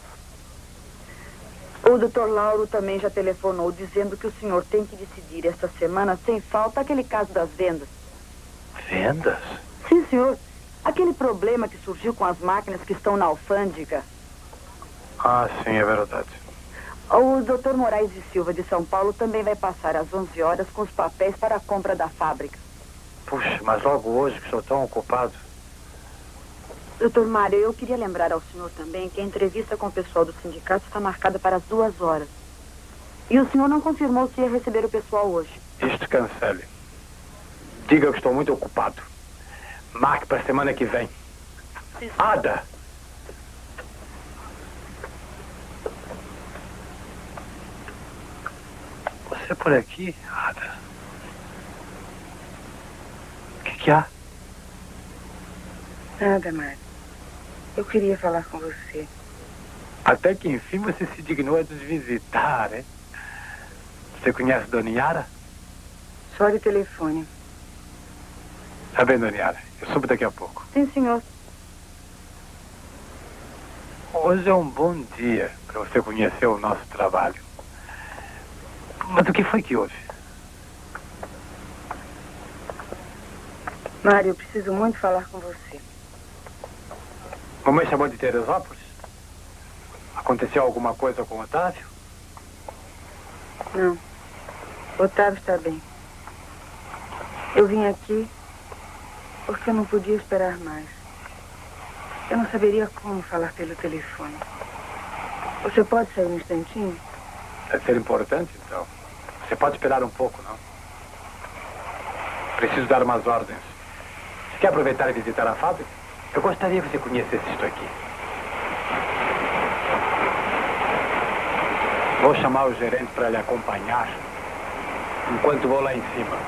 O Dr. Lauro também já telefonou dizendo que o senhor tem que decidir esta semana sem falta aquele caso das vendas. Vendas? Sim, senhor. Aquele problema que surgiu com as máquinas que estão na alfândega. Ah, sim, é verdade. O Dr. Moraes de Silva, de São Paulo, também vai passar às 11 horas com os papéis para a compra da fábrica. Puxa, mas logo hoje que estou tão ocupado. Dr. Mário, eu queria lembrar ao senhor também que a entrevista com o pessoal do sindicato está marcada para as 2 horas. E o senhor não confirmou se ia receber o pessoal hoje. Isto cancele. Diga que estou muito ocupado. Marque para a semana que vem. Sim, Ada! Você por aqui, Ada? O que há? Nada, Mário. Eu queria falar com você. Até que enfim você se dignou a nos visitar, hein? Você conhece Dona Yara? Só de telefone. Tá bem, Dona Yara. Eu subo daqui a pouco. Sim, senhor. Hoje é um bom dia para você conhecer o nosso trabalho. Mas o que foi que houve? Mário, eu preciso muito falar com você. Mamãe chamou de Teresópolis? Aconteceu alguma coisa com o Otávio? Não. Otávio está bem. Eu vim aqui porque eu não podia esperar mais. Eu não saberia como falar pelo telefone. Você pode sair um instantinho? Deve ser importante, então. Você pode esperar um pouco, não? Preciso dar umas ordens. Você quer aproveitar e visitar a fábrica? Eu gostaria que você conhecesse isto aqui. Vou chamar o gerente para lhe acompanhar enquanto vou lá em cima.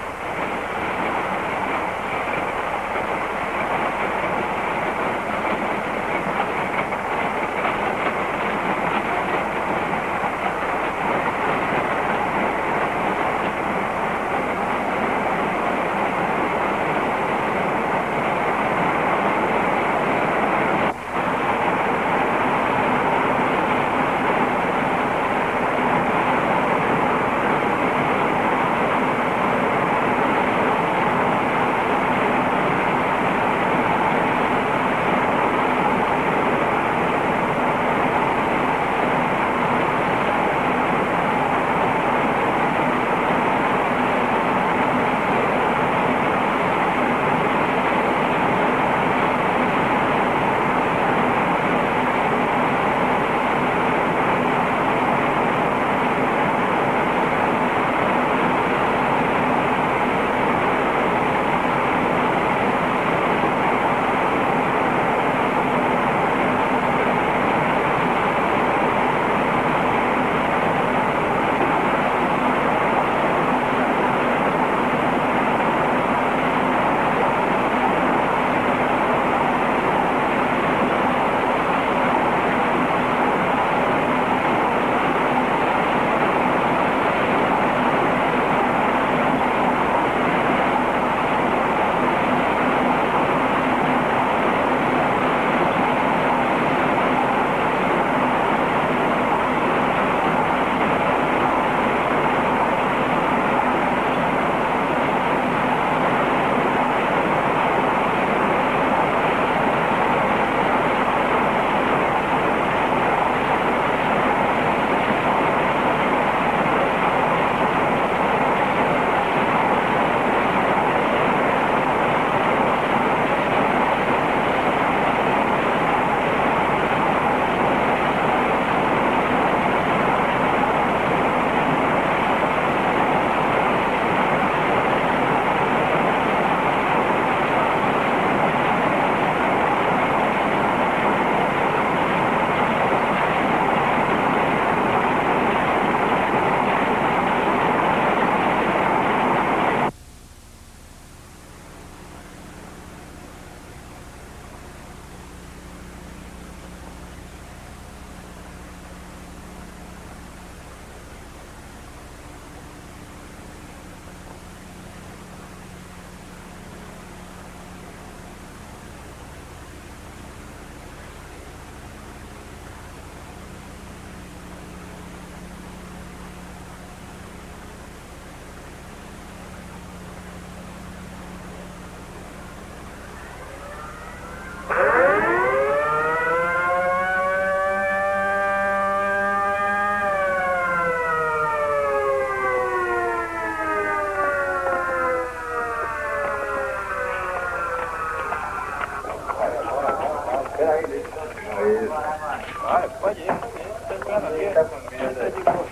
Vai, pode ir. Tá entrando aqui. Tá com medo.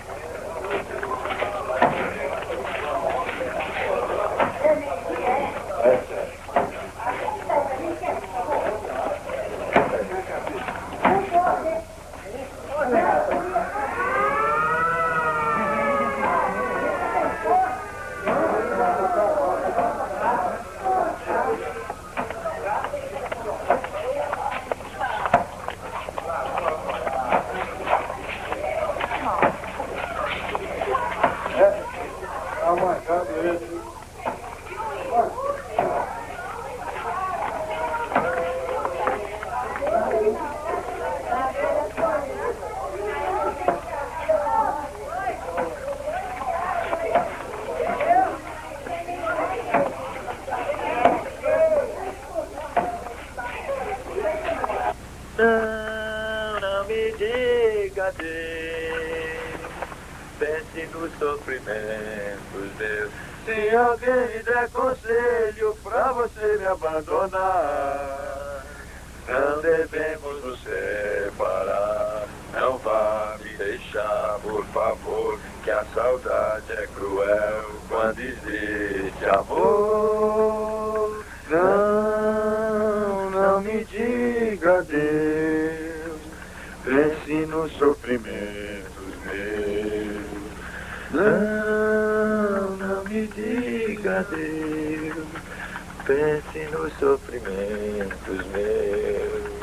Não me diga Deus, pense nos sofrimentos meus. Se alguém me der conselho pra você me abandonar, não devemos nos separar. Não vá me deixar, por favor, que a saudade é cruel quando existe amor. Não me diga Deus, pense nos sofrimentos meus. Não me diga Deus, pense nos sofrimentos meus.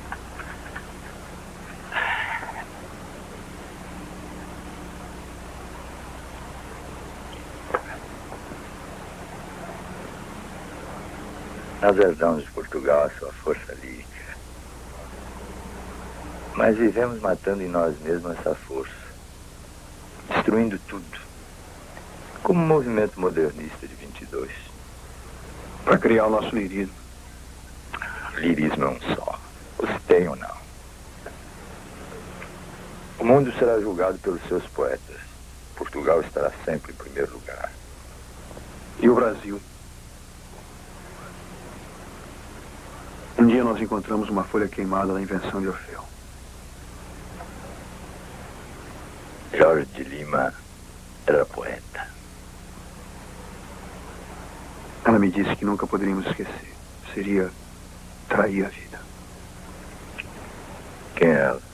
Nós herdamos de Portugal a sua força lírica, mas vivemos matando em nós mesmos essa força, destruindo tudo, como um movimento modernista de 22. Para criar o nosso lirismo. Lirismo é um só, ou se tem ou não. O mundo será julgado pelos seus poetas. Portugal estará sempre em primeiro lugar. E o Brasil? Um dia nós encontramos uma folha queimada da invenção de Orfeu. Jorge de Lima era poeta. Ela me disse que nunca poderíamos esquecer. Seria trair a vida. Quem é ela?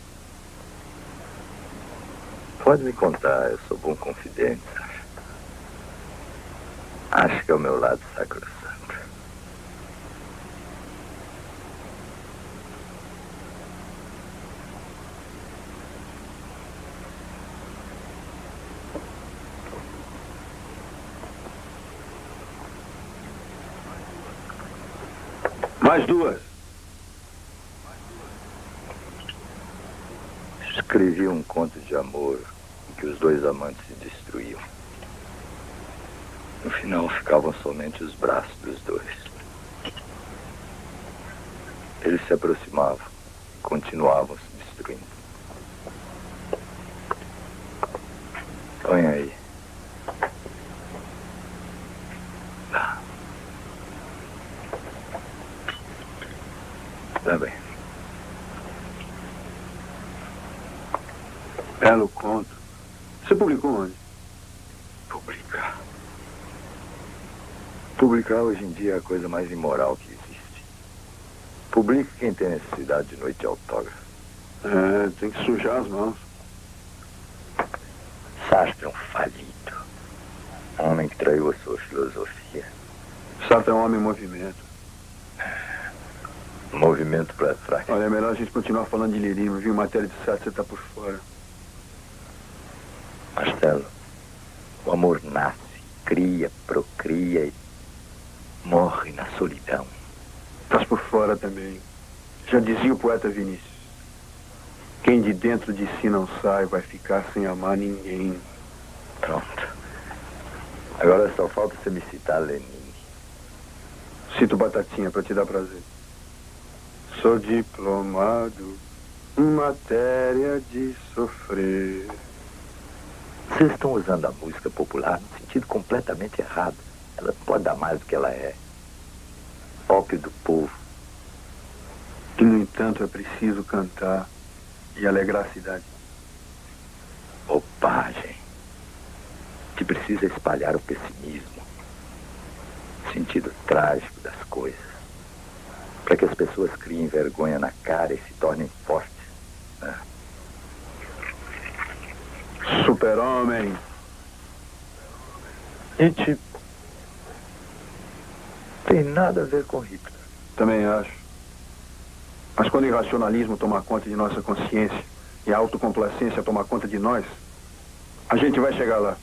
Pode me contar, eu sou bom confidente. Acho que é o meu lado sacrosanto. Mais duas. Escrevi um conto de amor em que os dois amantes se destruíam. No final ficavam somente os braços dos dois. Eles se aproximavam, continuavam se destruindo. Põe aí. Tá bem. Belo conto. Você publicou onde? Publicar. Publicar hoje em dia é a coisa mais imoral que existe. Publica quem tem necessidade de noite de autógrafo. É, tem que sujar as mãos. Sartre é um falido. Um homem que traiu a sua filosofia. Sartre é um homem em movimento. Movimento para trás. Olha, é melhor a gente continuar falando de lirismo, viu? Matéria de Sartre, você tá por fora. Marcelo, o amor nasce, cria, procria e morre na solidão. Estás por fora também. Já dizia o poeta Vinícius. Quem de dentro de si não sai vai ficar sem amar ninguém. Pronto. Agora só falta você me citar Lenin. Cito Batatinha para te dar prazer. Sou diplomado em matéria de sofrer. Vocês estão usando a música popular no sentido completamente errado. Ela pode dar mais do que ela é. Ópio do povo. E, no entanto, é preciso cantar e alegrar a cidade. Bobagem. Que precisa espalhar o pessimismo, o sentido trágico das coisas, para que as pessoas criem vergonha na cara e se tornem fortes. Né? Super-homem. Nietzsche tem nada a ver com Hitler. Também acho. Mas quando o irracionalismo toma conta de nossa consciência e a autocomplacência toma conta de nós, a gente vai chegar lá.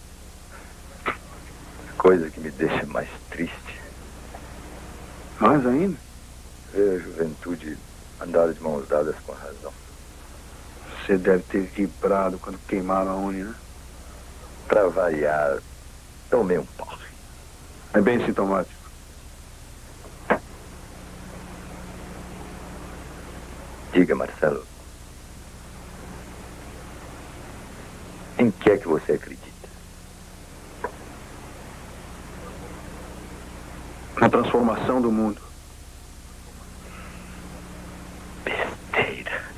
Coisa que me deixa mais triste. Mais ainda? Ver a juventude andar de mãos dadas com a razão. Você deve ter vibrado quando queimaram a Uni, né? Pra variar, tomei um pau. É bem sintomático. Diga, Marcelo. Em que é que você acredita? Na transformação do mundo. Besteira.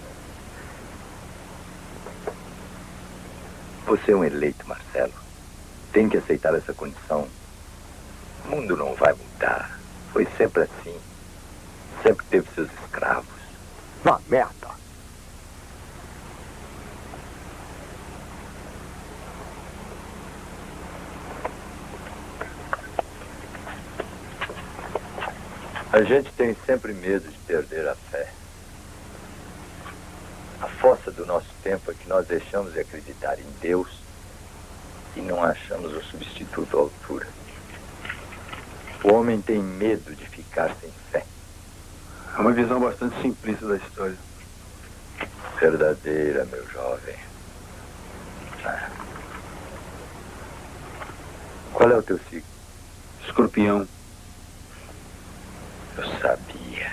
Você é um eleito, Marcelo. Tem que aceitar essa condição. O mundo não vai mudar. Foi sempre assim. Sempre teve seus escravos. Vá, merda. A gente tem sempre medo de perder a fé. A força do nosso tempo é que nós deixamos de acreditar em Deus e não achamos o substituto à altura. O homem tem medo de ficar sem fé. É uma visão bastante simplista da história. Verdadeira, meu jovem. Ah. Qual é o teu signo? Escorpião. Eu sabia.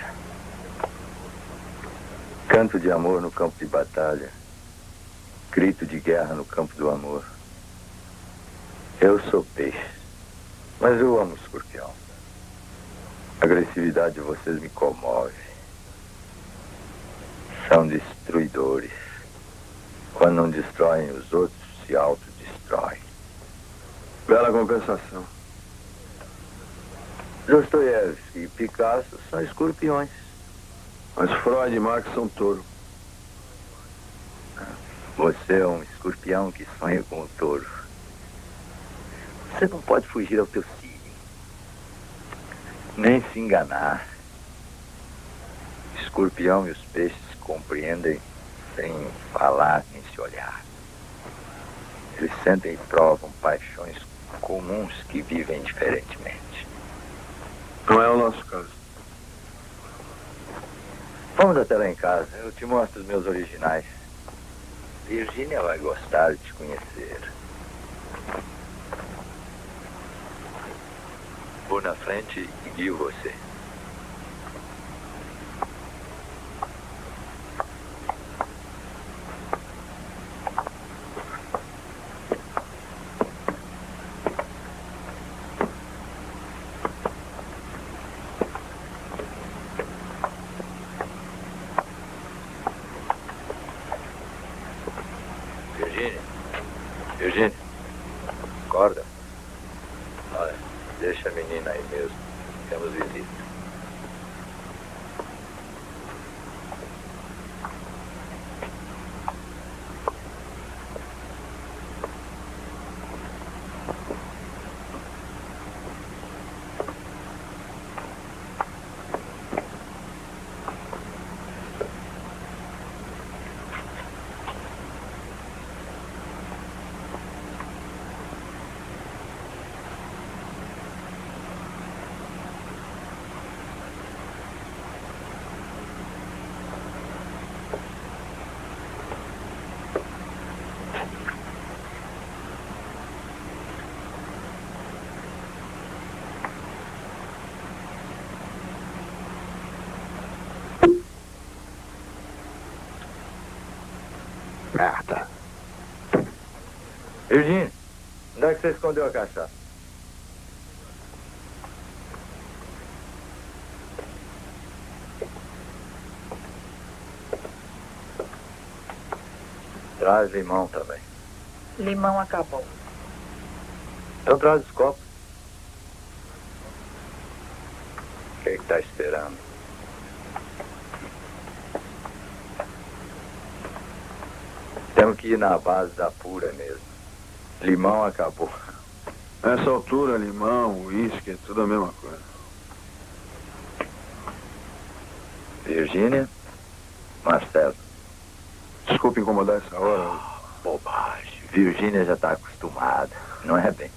Canto de amor no campo de batalha. Grito de guerra no campo do amor. Eu sou peixe, mas eu amo escorpião. A agressividade de vocês me comove. São destruidores. Quando não destroem os outros, se autodestroem. Bela compensação. Dostoiévski e Picasso são escorpiões. Mas Freud e Marx são touro. Você é um escorpião que sonha com o touro. Você não pode fugir ao teu signo. Nem se enganar. Escorpião e os peixes se compreendem sem falar nem se olhar. Eles sentem e provam paixões comuns que vivem diferentemente. Não é o nosso caso. Vamos até lá em casa. Eu te mostro os meus originais. Virgínia vai gostar de te conhecer. Vou na frente e guio você. Virgínia, acorda. Olha, deixa a menina aí mesmo. Temos visita. Merda. Virgínia, onde é que você escondeu a cachaça? Traz limão também. Limão acabou. Então traz os copos. O que está esperando? Temos que ir na base da pura mesmo. Limão acabou. Nessa altura, limão, uísque, é tudo a mesma coisa. Virgínia, Marcelo. Desculpe incomodar essa hora. Bobagem. Virgínia já está acostumada, não é bem?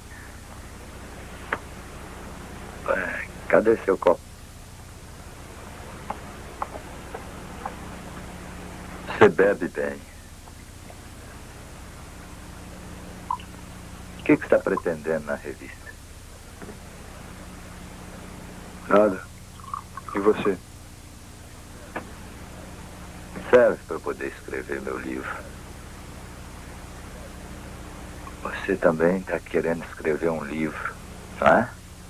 Cadê seu copo? Você bebe bem. O que você está pretendendo na revista? Nada. E você? Serve para eu poder escrever meu livro. Você também está querendo escrever um livro, não é?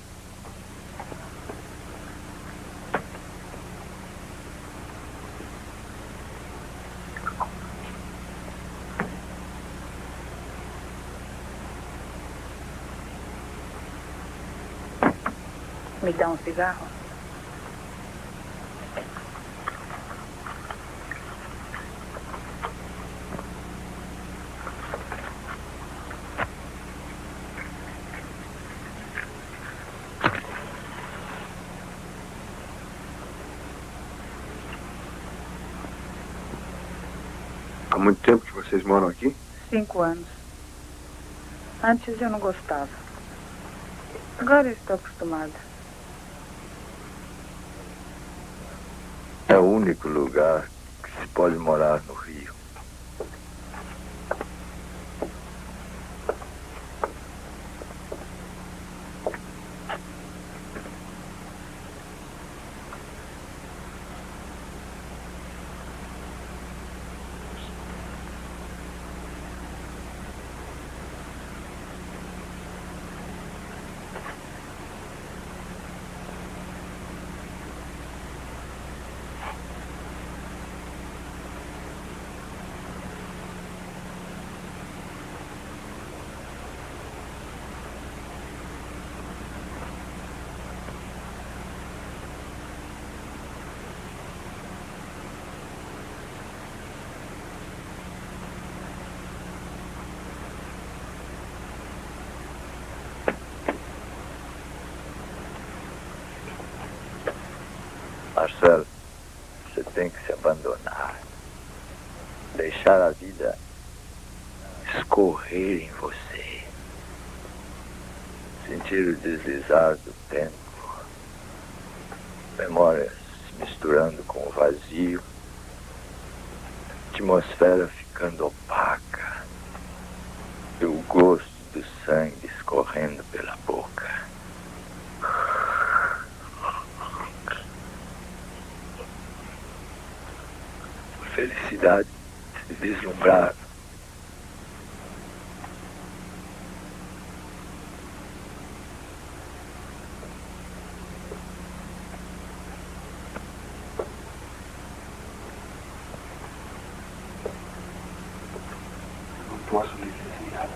Me dá um cigarro? Há muito tempo que vocês moram aqui? 5 anos. Antes eu não gostava. Agora eu estou acostumada. É o único lugar que se pode morar no Rio. Marcelo, você tem que se abandonar. Deixar a vida escorrer em você. Sentir o deslizar do tempo. Memórias se misturando com o vazio. Atmosfera ficando opaca. E o gosto do sangue escorrendo pela boca. Felicidade se vislumbrar. Não posso viver sem ela.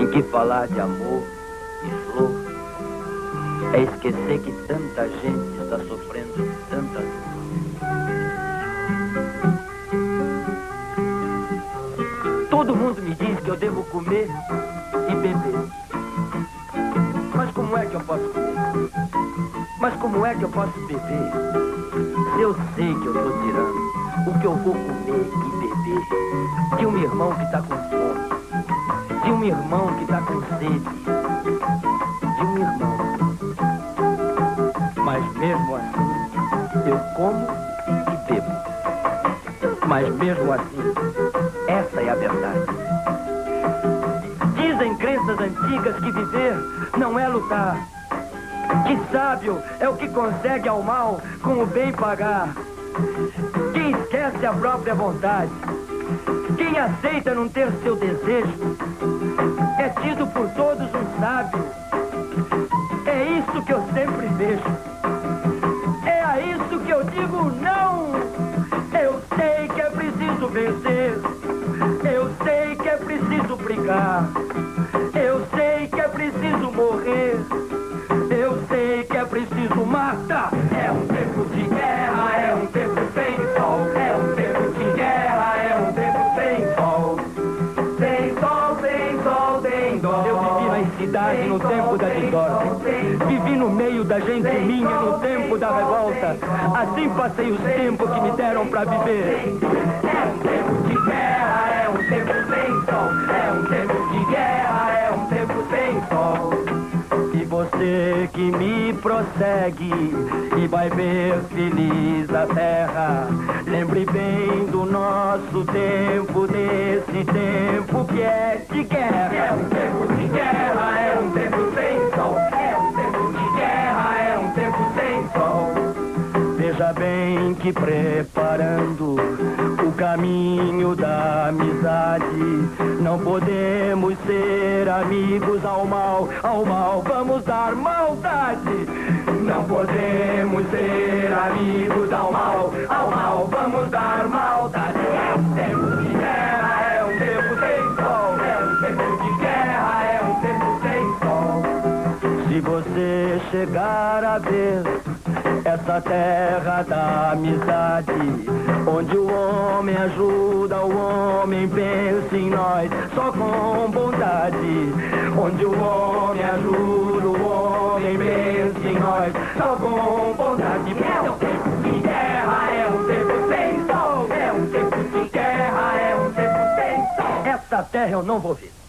Que falar de amor e flor é esquecer que tanta gente está sofrendo tanta dor. Todo mundo me diz que eu devo comer e beber. Mas como é que eu posso comer? Mas como é que eu posso beber? Se eu sei que eu estou tirando o que eu vou comer e beber de um irmão que está com fome, de um irmão que está com sede, de um irmão. Mas mesmo assim, eu como e bebo. Mas mesmo assim, essa é a verdade. Dizem crenças antigas que viver não é lutar. Que sábio é o que consegue ao mal com o bem pagar. Quem esquece a própria vontade, quem aceita não ter seu desejo, é tido por todos um sábio. É isso que eu sempre vejo. É a isso que eu digo não. Eu sei que é preciso vencer. Eu sei que é preciso brigar. Eu sei que é preciso morrer. Eu sei que é preciso matar. É um tempo de guerra, é um tempo sem sol. É um tempo de guerra, é um tempo sem sol. Sem sol, sem sol, sem dó. Eu vivi na cidade no tempo da desordem. Vivi no meio da gente minha no tempo da revolta. Assim passei os tempos que me deram pra viver. É um tempo de guerra, é um tempo sem sol. É um tempo de guerra, é um tempo sem sol. E você que me prossegue e vai ver feliz a terra, lembre bem do nosso tempo, desse tempo que é de guerra. É um tempo de guerra, é um tempo sem sol. É um tempo de guerra, é um tempo sem sol. Veja bem que preparando o caminho da amizade, não podemos ser amigos ao mal vamos dar maldade. Não podemos ser amigos ao mal vamos dar maldade. É um tempo de guerra, é um tempo sem sol. É um tempo de guerra, é um tempo sem sol. Se você chegar a ver essa terra da amizade, onde o homem ajuda, o homem pensa em nós só com bondade. Onde o homem ajuda, o homem pensa em nós só com bondade. É um tempo de guerra, é um tempo sem sol. É um tempo de guerra, é um tempo sem sol. Essa terra eu não vou ver.